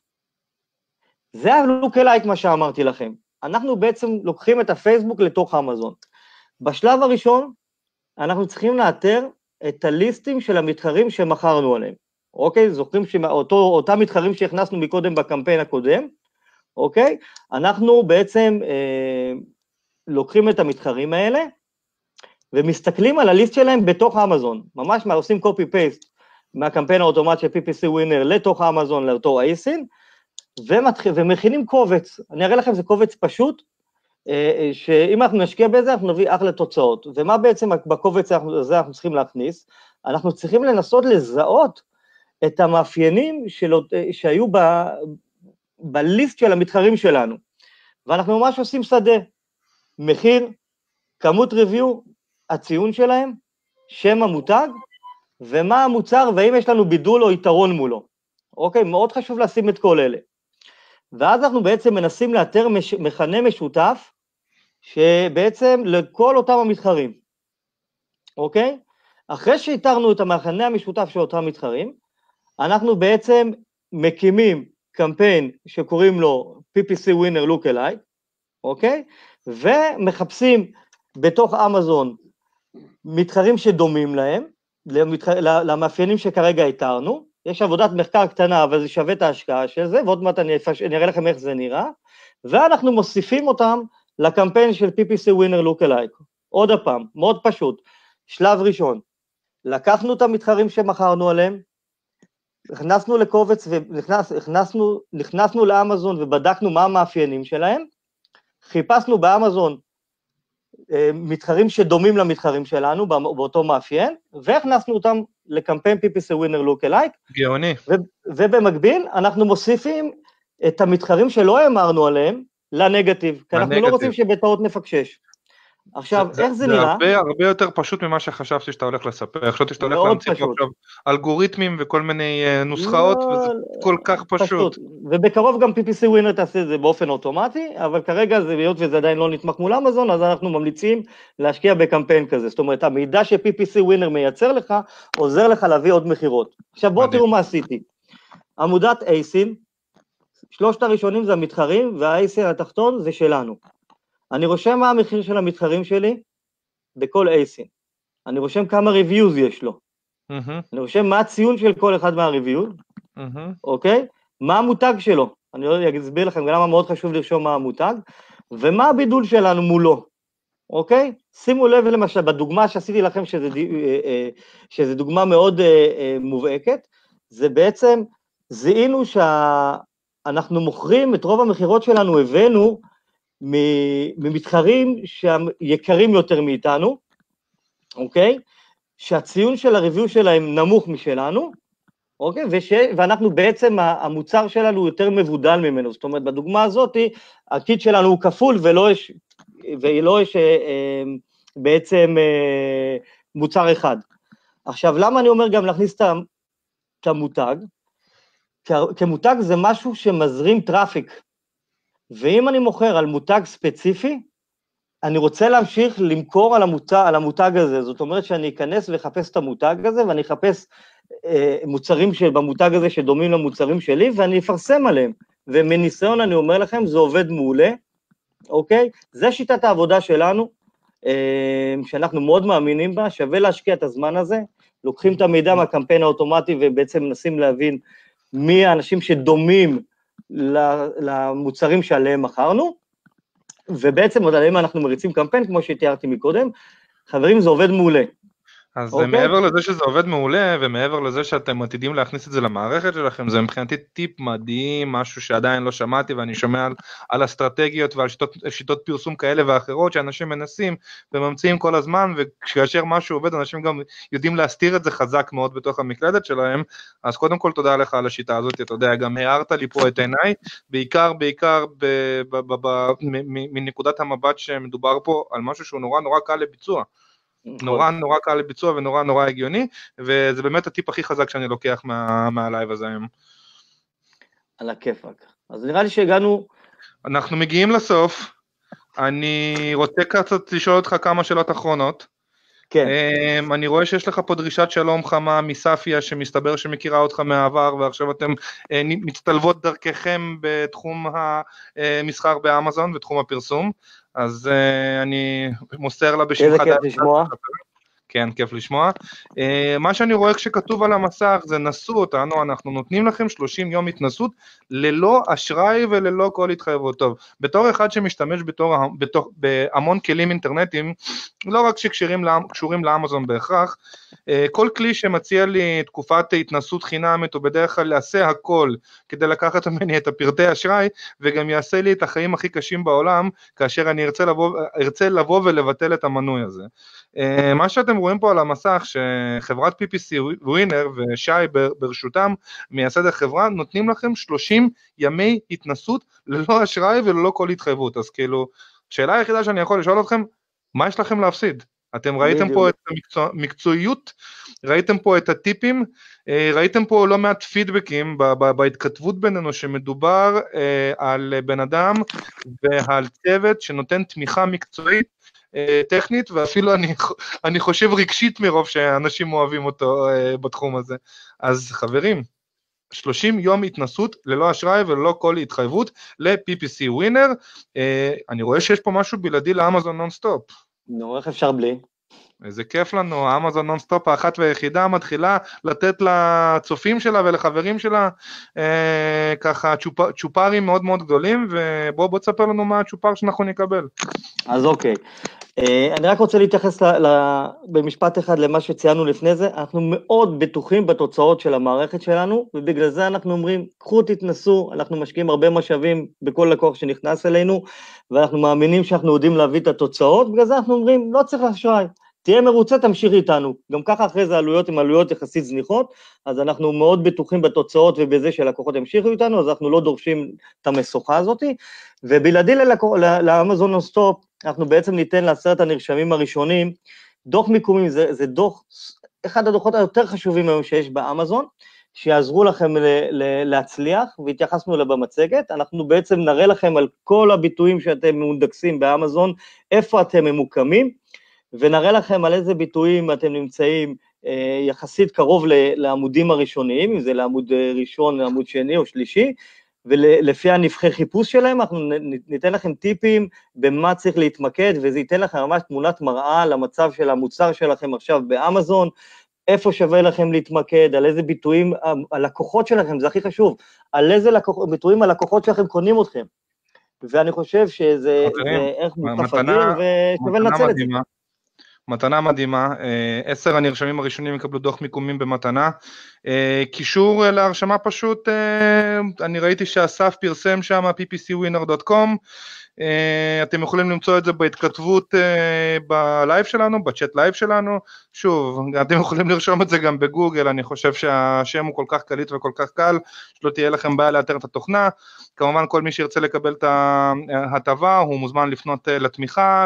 זה הלוק-אלייק מה שאמרתי לכם. אנחנו בעצם לוקחים את הפייסבוק לתוך אמזון. בשלב הראשון, אנחנו צריכים לאתר את הליסטים של המתחרים שמכרנו עליהם. אוקיי? זוכרים שאותם מתחרים שהכנסנו מקודם בקמפיין הקודם, אוקיי? אנחנו בעצם אה, לוקחים את המתחרים האלה, ומסתכלים על הליסט שלהם בתוך אמזון. ממש מה, עושים copy-paste, מהקמפיין האוטומט של פי פי סי ווינר לתוך האמזון, לאותו אייסין, ומכינים קובץ. אני אראה לכם, זה קובץ פשוט, שאם אנחנו נשקיע בזה, אנחנו נביא אחלה תוצאות. ומה בעצם בקובץ הזה אנחנו צריכים להכניס? אנחנו צריכים לנסות לזהות את המאפיינים של, שהיו ב, בליסט של המתחרים שלנו. ואנחנו ממש עושים שדה, מחיר, כמות ריוויו, הציון שלהם, שם המותג, ומה המוצר, והאם יש לנו בידול או יתרון מולו. אוקיי, מאוד חשוב לשים את כל אלה. ואז אנחנו בעצם מנסים לאתר מש, מכנה משותף, שבעצם לכל אותם המתחרים. אוקיי? אחרי שהתרנו את המכנה המשותף של אותם מתחרים, אנחנו בעצם מקימים קמפיין שקוראים לו פי פי סי Winner Lookalike, אוקיי? ומחפשים בתוך אמזון מתחרים שדומים להם, למאפיינים שכרגע התרנו, יש עבודת מחקר קטנה, אבל זה שווה את ההשקעה של זה, ועוד מעט אני, אני אראה לכם איך זה נראה, ואנחנו מוסיפים אותם לקמפיין של פי פי סי Winner Lookalike. עוד הפעם, מאוד פשוט, שלב ראשון, לקחנו את המתחרים שמכרנו עליהם, הכנסנו לקובץ והכנסנו נכנסנו לאמזון ובדקנו מה המאפיינים שלהם, חיפשנו באמזון מתחרים שדומים למתחרים שלנו באותו מאפיין, והכנסנו אותם לקמפיין פי פי סי Winner Lookalike. גאוני. ובמקביל אנחנו מוסיפים את המתחרים שלא אמרנו עליהם לנגטיב, כי אנחנו לא רוצים שבטעות נפקשש. עכשיו, זה, איך זה, זה נראה? זה הרבה, הרבה יותר פשוט ממה שחשבתי שאתה הולך לספר, חשבתי שאתה הולך להמציא עכשיו אלגוריתמים וכל מיני נוסחאות, לא, וזה כל כך פשוט. פשוט. ובקרוב גם פי פי סי Winner תעשה את זה באופן אוטומטי, אבל כרגע זה להיות וזה עדיין לא נתמך מול אמזון, אז אנחנו ממליצים להשקיע בקמפיין כזה, זאת אומרת, המידע ש-פי פי סי Winner מייצר לך, עוזר לך להביא עוד מחירות. עכשיו בואו תראו מה עשיתי. עמודת אייסין, שלושת הראשונים זה המתחרים, והאייסין התחתון זה שלנו. אני רושם מה המחיר של המתחרים שלי בכל אייסין. אני רושם כמה ריוויוז יש לו. Mm-hmm. אני רושם מה הציון של כל אחד מהריוויוז, mm-hmm. אוקיי? מה המותג שלו. אני לא אסביר לכם למה מאוד חשוב לרשום מה המותג, ומה הבידול שלנו מולו. אוקיי? שימו לב למשל, בדוגמה שעשיתי לכם, שזה, שזה דוגמה מאוד מובהקת, זה בעצם, זיהינו שאנחנו מוכרים, את רוב המחירות שלנו הבאנו, ממתחרים שיקרים יותר מאיתנו, אוקיי? שהציון של הריוויו שלהם נמוך משלנו, אוקיי? וש... ואנחנו בעצם, המוצר שלנו הוא יותר מבודל ממנו, זאת אומרת, בדוגמה הזאת, הקיט שלנו הוא כפול, ולא יש, ולא יש אה, בעצם אה, מוצר אחד. עכשיו, למה אני אומר גם להכניס את המותג? כמותג זה משהו שמזרים טראפיק, ואם אני מוכר על מותג ספציפי, אני רוצה להמשיך למכור על המותג, על המותג הזה, זאת אומרת שאני אכנס לחפש את המותג הזה, ואני אחפש אה, מוצרים של, במותג הזה שדומים למוצרים שלי, ואני אפרסם עליהם, ומניסיון אני אומר לכם, זה עובד מעולה, אוקיי? זה שיטת העבודה שלנו, אה, שאנחנו מאוד מאמינים בה, שווה להשקיע את הזמן הזה, לוקחים את המידע מהקמפיין האוטומטי, ובעצם מנסים להבין מי האנשים שדומים למוצרים שעליהם מכרנו, ובעצם עוד עליהם אנחנו מריצים קמפיין, כמו שתיארתי מקודם, חברים, זה עובד מעולה. אז okay. מעבר לזה שזה עובד מעולה, ומעבר לזה שאתם עתידים להכניס את זה למערכת שלכם, זה מבחינתי טיפ מדהים, משהו שעדיין לא שמעתי, ואני שומע על, על אסטרטגיות ועל שיטות, שיטות פרסום כאלה ואחרות, שאנשים מנסים וממציאים כל הזמן, וכאשר משהו עובד, אנשים גם יודעים להסתיר את זה חזק מאוד בתוך המקלדת שלהם, אז קודם כל תודה לך על השיטה הזאת, אתה יודע, גם הערת לי פה את עיניי, בעיקר, בעיקר ב, ב, ב, ב, מ, מנקודת המבט שמדובר פה על משהו שהוא נורא נורא קל לביצוע, נורא נורא קל לביצוע ונורא נורא הגיוני, וזה באמת הטיפ הכי חזק שאני לוקח מה, מהלייב הזה היום. על הכיפק. אז נראה לי שהגענו... אנחנו מגיעים לסוף, אני רוצה קצת לשאול אותך כמה שאלות אחרונות. כן. אני רואה שיש לך פה דרישת שלום חמה מספיה, שמסתבר שמכירה אותך מהעבר, ועכשיו אתם מצטלבות דרככם בתחום המסחר באמזון, בתחום הפרסום, אז uh, אני מוסר לה בשמחה. איזה כיף לשמוע. כן, כיף לשמוע. Uh, מה שאני רואה כשכתוב על המסך, זה נסו אותנו, אנחנו נותנים לכם שלושים יום התנסות, ללא אשראי וללא כל התחייבות. טוב, בתור אחד שמשתמש בתור, בתור, בהמון כלים אינטרנטיים, לא רק שקשורים לאמזון בהכרח, uh, כל כלי שמציע לי תקופת התנסות חינמית, הוא בדרך כלל יעשה הכל, כדי לקחת ממני את הפרטי אשראי, וגם יעשה לי את החיים הכי קשים בעולם, כאשר אני ארצה לבוא, ארצה לבוא ולבטל את המנוי הזה. Uh, מה שאתם רואים פה על המסך, שחברת פי פי סי ווינר ושי ברשותם, מייסד החברה, נותנים לכם שלושים ימי התנסות, ללא אשראי וללא כל התחייבות. אז כאילו, השאלה היחידה שאני יכול לשאול אתכם, מה יש לכם להפסיד? אתם ראיתם פה את המקצועיות, ראיתם פה את הטיפים, ראיתם פה לא מעט פידבקים בהתכתבות בינינו, שמדובר על בן אדם ועל צוות שנותן תמיכה מקצועית, טכנית, ואפילו אני, אני חושב רגשית מרוב שאנשים אוהבים אותו בתחום הזה. אז חברים, שלושים יום התנסות ללא אשראי וללא כל התחייבות ל-פי פי סי ווינר. אני רואה שיש פה משהו בלעדי לאמזון נונסטופ. נו, איך אפשר בלי? איזה כיף לנו, אמזון נונסטופ האחת והיחידה מתחילה לתת לצופים שלה ולחברים שלה אה, ככה צ'ופ, צ'ופרים מאוד מאוד גדולים, ובוא בוא תספר לנו מה הצ'ופר שאנחנו נקבל. אז אוקיי, אה, אני רק רוצה להתייחס ל, ל, במשפט אחד למה שציינו לפני זה, אנחנו מאוד בטוחים בתוצאות של המערכת שלנו, ובגלל זה אנחנו אומרים, קחו תתנסו, אנחנו משקיעים הרבה משאבים בכל לקוח שנכנס אלינו, ואנחנו מאמינים שאנחנו יודעים להביא את התוצאות, בגלל זה אנחנו אומרים, לא צריך אשראי. תהיה מרוצה, תמשיך איתנו. גם ככה אחרי זה עלויות עם עלויות יחסית זניחות, אז אנחנו מאוד בטוחים בתוצאות ובזה שלקוחות ימשיכו איתנו, אז אנחנו לא דורשים את המשוכה הזאת, ובלעדי לאמזון נונסטופ, אנחנו בעצם ניתן לעשרת הנרשמים הראשונים, דוח מיקומים, זה, זה דוח, אחד הדוחות היותר חשובים היום שיש באמזון, שיעזרו לכם ל, ל, להצליח, והתייחסנו לה במצגת, אנחנו בעצם נראה לכם על כל הביטויים שאתם מונדקסים באמזון, איפה אתם ממוקמים, ונראה לכם על איזה ביטויים אתם נמצאים אה, יחסית קרוב לעמודים הראשוניים, אם זה לעמוד ראשון, לעמוד שני או שלישי, ולפי הנבחי חיפוש שלהם, אנחנו ניתן לכם טיפים במה צריך להתמקד, וזה ייתן לכם ממש תמונת מראה למצב של המוצר שלכם עכשיו באמזון, איפה שווה לכם להתמקד, על איזה ביטויים, הלקוחות שלכם, זה הכי חשוב, על איזה לקוח, ביטויים הלקוחות שלכם קונים אתכם, ואני חושב שזה ערך מוסף אדיר, ושווה לנצל את זה. מתנה מדהימה, עשר הנרשמים הראשונים יקבלו דוח מיקומים במתנה, קישור להרשמה פשוט, אני ראיתי שאסף פרסם שם פי פי סי ווינר דוט קום, אתם יכולים למצוא את זה בהתכתבות בלייב שלנו, בצ'אט לייב שלנו, שוב, אתם יכולים לרשום את זה גם בגוגל, אני חושב שהשם הוא כל כך קליט וכל כך קל, שלא תהיה לכם בעיה לאתר את התוכנה, כמובן כל מי שירצה לקבל את ההטבה, הוא מוזמן לפנות לתמיכה,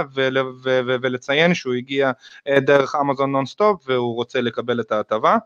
ולציין שהוא הגיע דרך אמזון נונסטופ, והוא רוצה לקבל את ההטבה,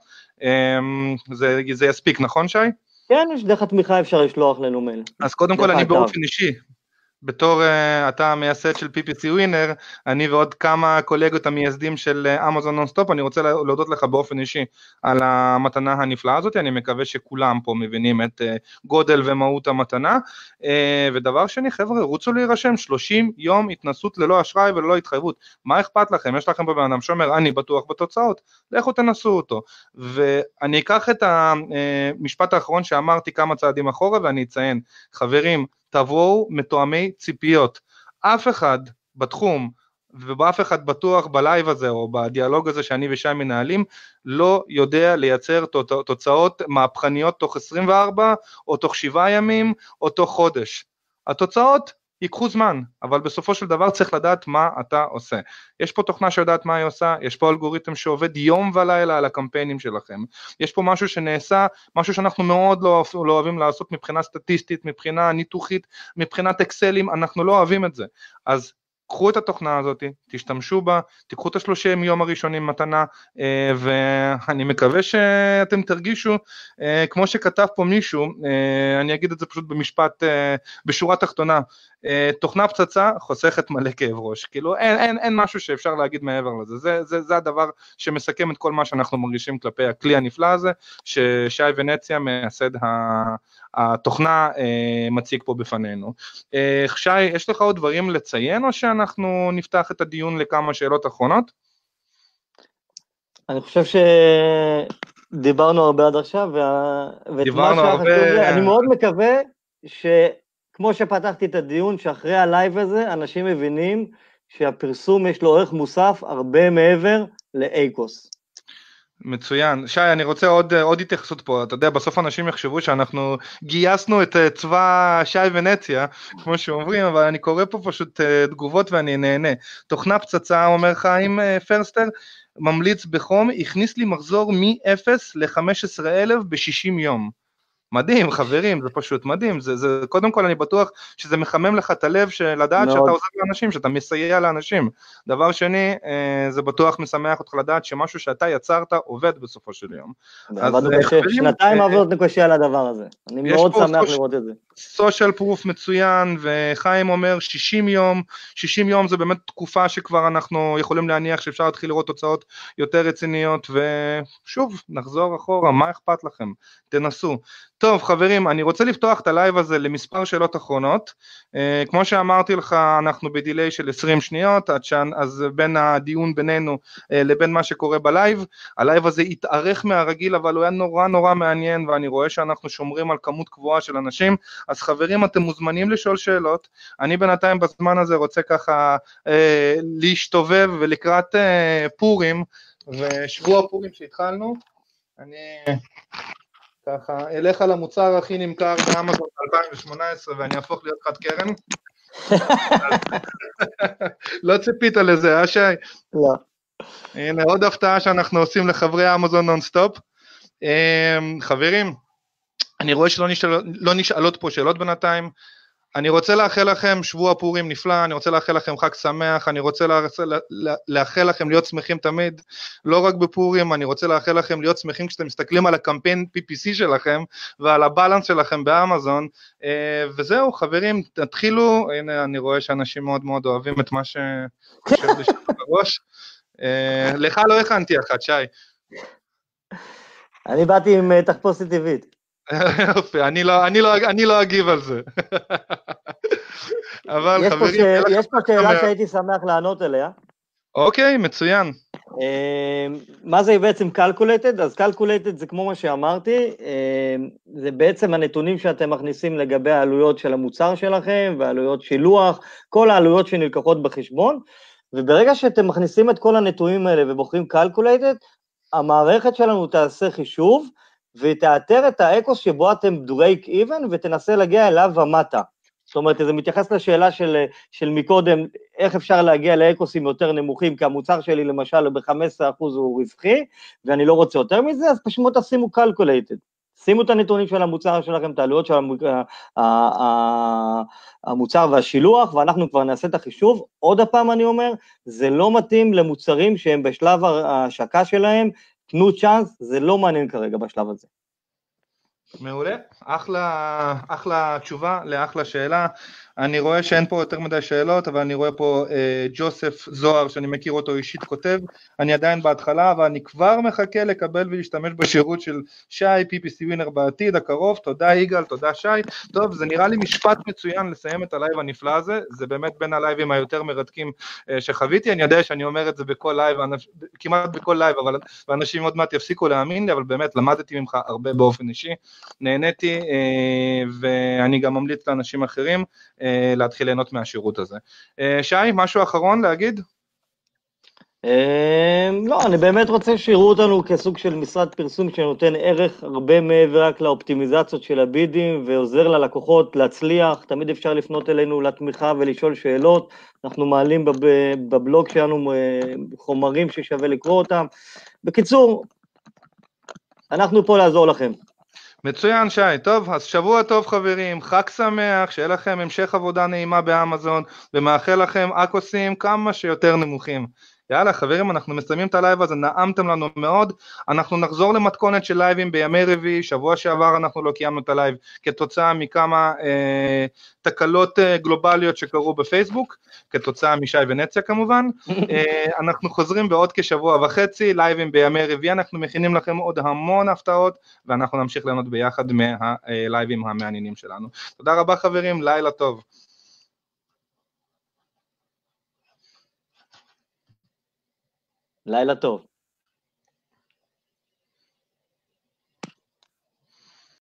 זה, זה יספיק, נכון שי? כן, יש דרך התמיכה אפשר לשלוח לנו מייל. אז קודם כל אני באופן אישי, בתור uh, אתה המייסד של פי פי סי ווינר, אני ועוד כמה קולגות המייסדים של אמזון נונסטופ, אני רוצה להודות לך באופן אישי על המתנה הנפלאה הזאת, אני מקווה שכולם פה מבינים את uh, גודל ומהות המתנה, uh, ודבר שני, חבר'ה, רוצו להירשם, שלושים יום התנסות ללא אשראי וללא התחייבות, מה אכפת לכם? יש לכם פה בן אדם שאומר, אני בטוח בתוצאות, לכו תנסו אותו, ואני אקח את המשפט האחרון שאמרתי כמה צעדים אחורה, ואני אציין, חברים, תבואו מתואמי ציפיות, אף אחד בתחום, ובאף אחד בטוח בלייב הזה, או בדיאלוג הזה שאני ושי מנהלים, לא יודע לייצר תוצאות מהפכניות תוך עשרים וארבע, או תוך שבעה ימים, או תוך חודש. התוצאות ייקחו זמן, אבל בסופו של דבר צריך לדעת מה אתה עושה. יש פה תוכנה שיודעת מה היא עושה, יש פה אלגוריתם שעובד יום ולילה על הקמפיינים שלכם, יש פה משהו שנעשה, משהו שאנחנו מאוד לא, לא אוהבים לעשות מבחינה סטטיסטית, מבחינה ניתוחית, מבחינת אקסלים, אנחנו לא אוהבים את זה. אז קחו את התוכנה הזאת, תשתמשו בה, תיקחו את השלושים יום הראשונים מתנה, ואני מקווה שאתם תרגישו, כמו שכתב פה מישהו, אני אגיד את זה פשוט במשפט, בשורה תחתונה, תוכנה פצצה חוסכת מלא כאב ראש, כאילו אין, אין, אין משהו שאפשר להגיד מעבר לזה, זה, זה, זה הדבר שמסכם את כל מה שאנחנו מרגישים כלפי הכלי הנפלא הזה, ששי ונציה מייסד התוכנה מציג פה בפנינו. שי, יש לך עוד דברים לציין, או שאנחנו נפתח את הדיון לכמה שאלות אחרונות? אני חושב שדיברנו הרבה עד עכשיו, דיברנו הרבה... אני מאוד מקווה ש... כמו שפתחתי את הדיון, שאחרי הלייב הזה, אנשים מבינים שהפרסום יש לו ערך מוסף הרבה מעבר לאייקוס. מצוין. שי, אני רוצה עוד, עוד התייחסות פה. אתה יודע, בסוף אנשים יחשבו שאנחנו גייסנו את צבא שי ונציה, כמו שאומרים, אבל אני קורא פה פשוט תגובות ואני נהנה. תוכנה פצצה, אומר חיים פרסטר, ממליץ בחום, הכניס לי מחזור מ-אפס ל-חמישה עשר אלף ב-שישים יום. מדהים, חברים, זה פשוט מדהים, זה, זה, קודם כל אני בטוח שזה מחמם לך את הלב, לדעת מאוד. שאתה עוזר לאנשים, שאתה מסייע לאנשים, דבר שני, זה בטוח משמח אותך לדעת שמשהו שאתה יצרת עובד בסופו של יום. עבדנו קשה, שנתיים עבודנו קשה על הדבר הזה, אני מאוד שמח לראות את זה. סושיאל פרוף מצוין, וחיים אומר שישים יום, שישים יום זה באמת תקופה שכבר אנחנו יכולים להניח שאפשר להתחיל לראות תוצאות יותר רציניות, ושוב, נחזור אחורה, מה אכפת לכם? תנסו. טוב חברים, אני רוצה לפתוח את הלייב הזה למספר שאלות אחרונות, uh, כמו שאמרתי לך, אנחנו בדילי של עשרים שניות, אז בין הדיון בינינו uh, לבין מה שקורה בלייב, הלייב הזה התארך מהרגיל, אבל הוא היה נורא נורא מעניין, ואני רואה שאנחנו שומרים על כמות קבועה של אנשים, אז חברים אתם מוזמנים לשאול שאלות, אני בינתיים בזמן הזה רוצה ככה uh, להשתובב, ולקראת uh, פורים, ושבוע פורים שהתחלנו, אני... ככה, אלך על המוצר הכי נמכר באמזון ב-אלפיים שמונה עשרה, ואני אהפוך להיות חד קרן. לא ציפית לזה, אה שי? לא. הנה, עוד הפתעה שאנחנו עושים לחברי אמזון נונסטופ. חברים, אני רואה שלא נשאל, לא נשאלות פה שאלות בינתיים, אני רוצה לאחל לכם שבוע פורים נפלא, אני רוצה לאחל לכם חג שמח, אני רוצה לאחל לכם להיות שמחים תמיד, לא רק בפורים, אני רוצה לאחל לכם להיות שמחים כשאתם מסתכלים על הקמפיין פי פי סי שלכם, ועל הבלנס שלכם באמזון, וזהו חברים, תתחילו, הנה אני רואה שאנשים מאוד מאוד אוהבים את מה שחושב לי בראש, לך לא הכנתי אחת, שי. אני באתי עם תחפושת טבעית. יופי, אני לא, אני לא, אני לא אגיב על זה. אבל יש חברים, פה ש... יש פה שאלה שהייתי שמח לענות אליה. אוקיי, מצוין. מה זה בעצם calculated? אז calculated זה כמו מה שאמרתי, זה בעצם הנתונים שאתם מכניסים לגבי העלויות של המוצר שלכם, והעלויות שילוח, כל העלויות שנלקחות בחשבון, וברגע שאתם מכניסים את כל הנתונים האלה ובוחרים calculated, המערכת שלנו תעשה חישוב, ותאתר את האקוס שבו אתם break even, ותנסה להגיע אליו ומטה. זאת אומרת, זה מתייחס לשאלה של, של מקודם, איך אפשר להגיע לאקוסים יותר נמוכים, כי המוצר שלי למשל ב-חמישה עשר אחוז הוא רווחי, ואני לא רוצה יותר מזה, אז פשוט תשימו calculated. שימו את הנתונים של המוצר שלכם, את העלויות של המוצר והשילוח, ואנחנו כבר נעשה את החישוב. עוד הפעם אני אומר, זה לא מתאים למוצרים שהם בשלב ההשקה שלהם, תנו צ'אנס, זה לא מעניין כרגע בשלב הזה. מעולה, אחלה, אחלה תשובה לאחלה שאלה, אני רואה שאין פה יותר מדי שאלות, אבל אני רואה פה אה, ג'וסף זוהר, שאני מכיר אותו אישית, כותב, אני עדיין בהתחלה, אבל אני כבר מחכה לקבל ולהשתמש בשירות של שי, פי פי סי ווינר בעתיד הקרוב, תודה יגאל, תודה שי. טוב, זה נראה לי משפט מצוין לסיים את הלייב הנפלא הזה, זה באמת בין הלייבים היותר מרתקים אה, שחוויתי, אני יודע שאני אומר את זה בכל לייב, כמעט בכל לייב, אבל אנשים עוד מעט יפסיקו להאמין לי, אבל באמת למדתי ממך הרבה באופן אישי, נהניתי, אה, ואני גם ממליץ לאנשים אחרים, להתחיל ליהנות מהשירות הזה. שי, משהו אחרון להגיד? לא, אני באמת רוצה שיראו אותנו כסוג של משרד פרסום שנותן ערך הרבה מעבר רק לאופטימיזציות של הבידים, ועוזר ללקוחות להצליח, תמיד אפשר לפנות אלינו לתמיכה ולשאול שאלות, אנחנו מעלים בבלוג שלנו חומרים ששווה לקרוא אותם. בקיצור, אנחנו פה לעזור לכם. מצוין שי, טוב, אז שבוע טוב חברים, חג שמח, שיהיה לכם המשך עבודה נעימה באמזון, ומאחל לכם אקוסים כמה שיותר נמוכים. יאללה חברים, אנחנו מסיימים את הלייב הזה, נעמתם לנו מאוד, אנחנו נחזור למתכונת של לייבים בימי רביעי, שבוע שעבר אנחנו לא קיימנו את הלייב, כתוצאה מכמה אה, תקלות אה, גלובליות שקרו בפייסבוק, כתוצאה משי ונציה כמובן, אה, אנחנו חוזרים בעוד כשבוע וחצי, לייבים בימי רביעי, אנחנו מכינים לכם עוד המון הפתעות, ואנחנו נמשיך ליהנות ביחד מהלייבים המעניינים שלנו. תודה רבה חברים, לילה טוב. לילה טוב.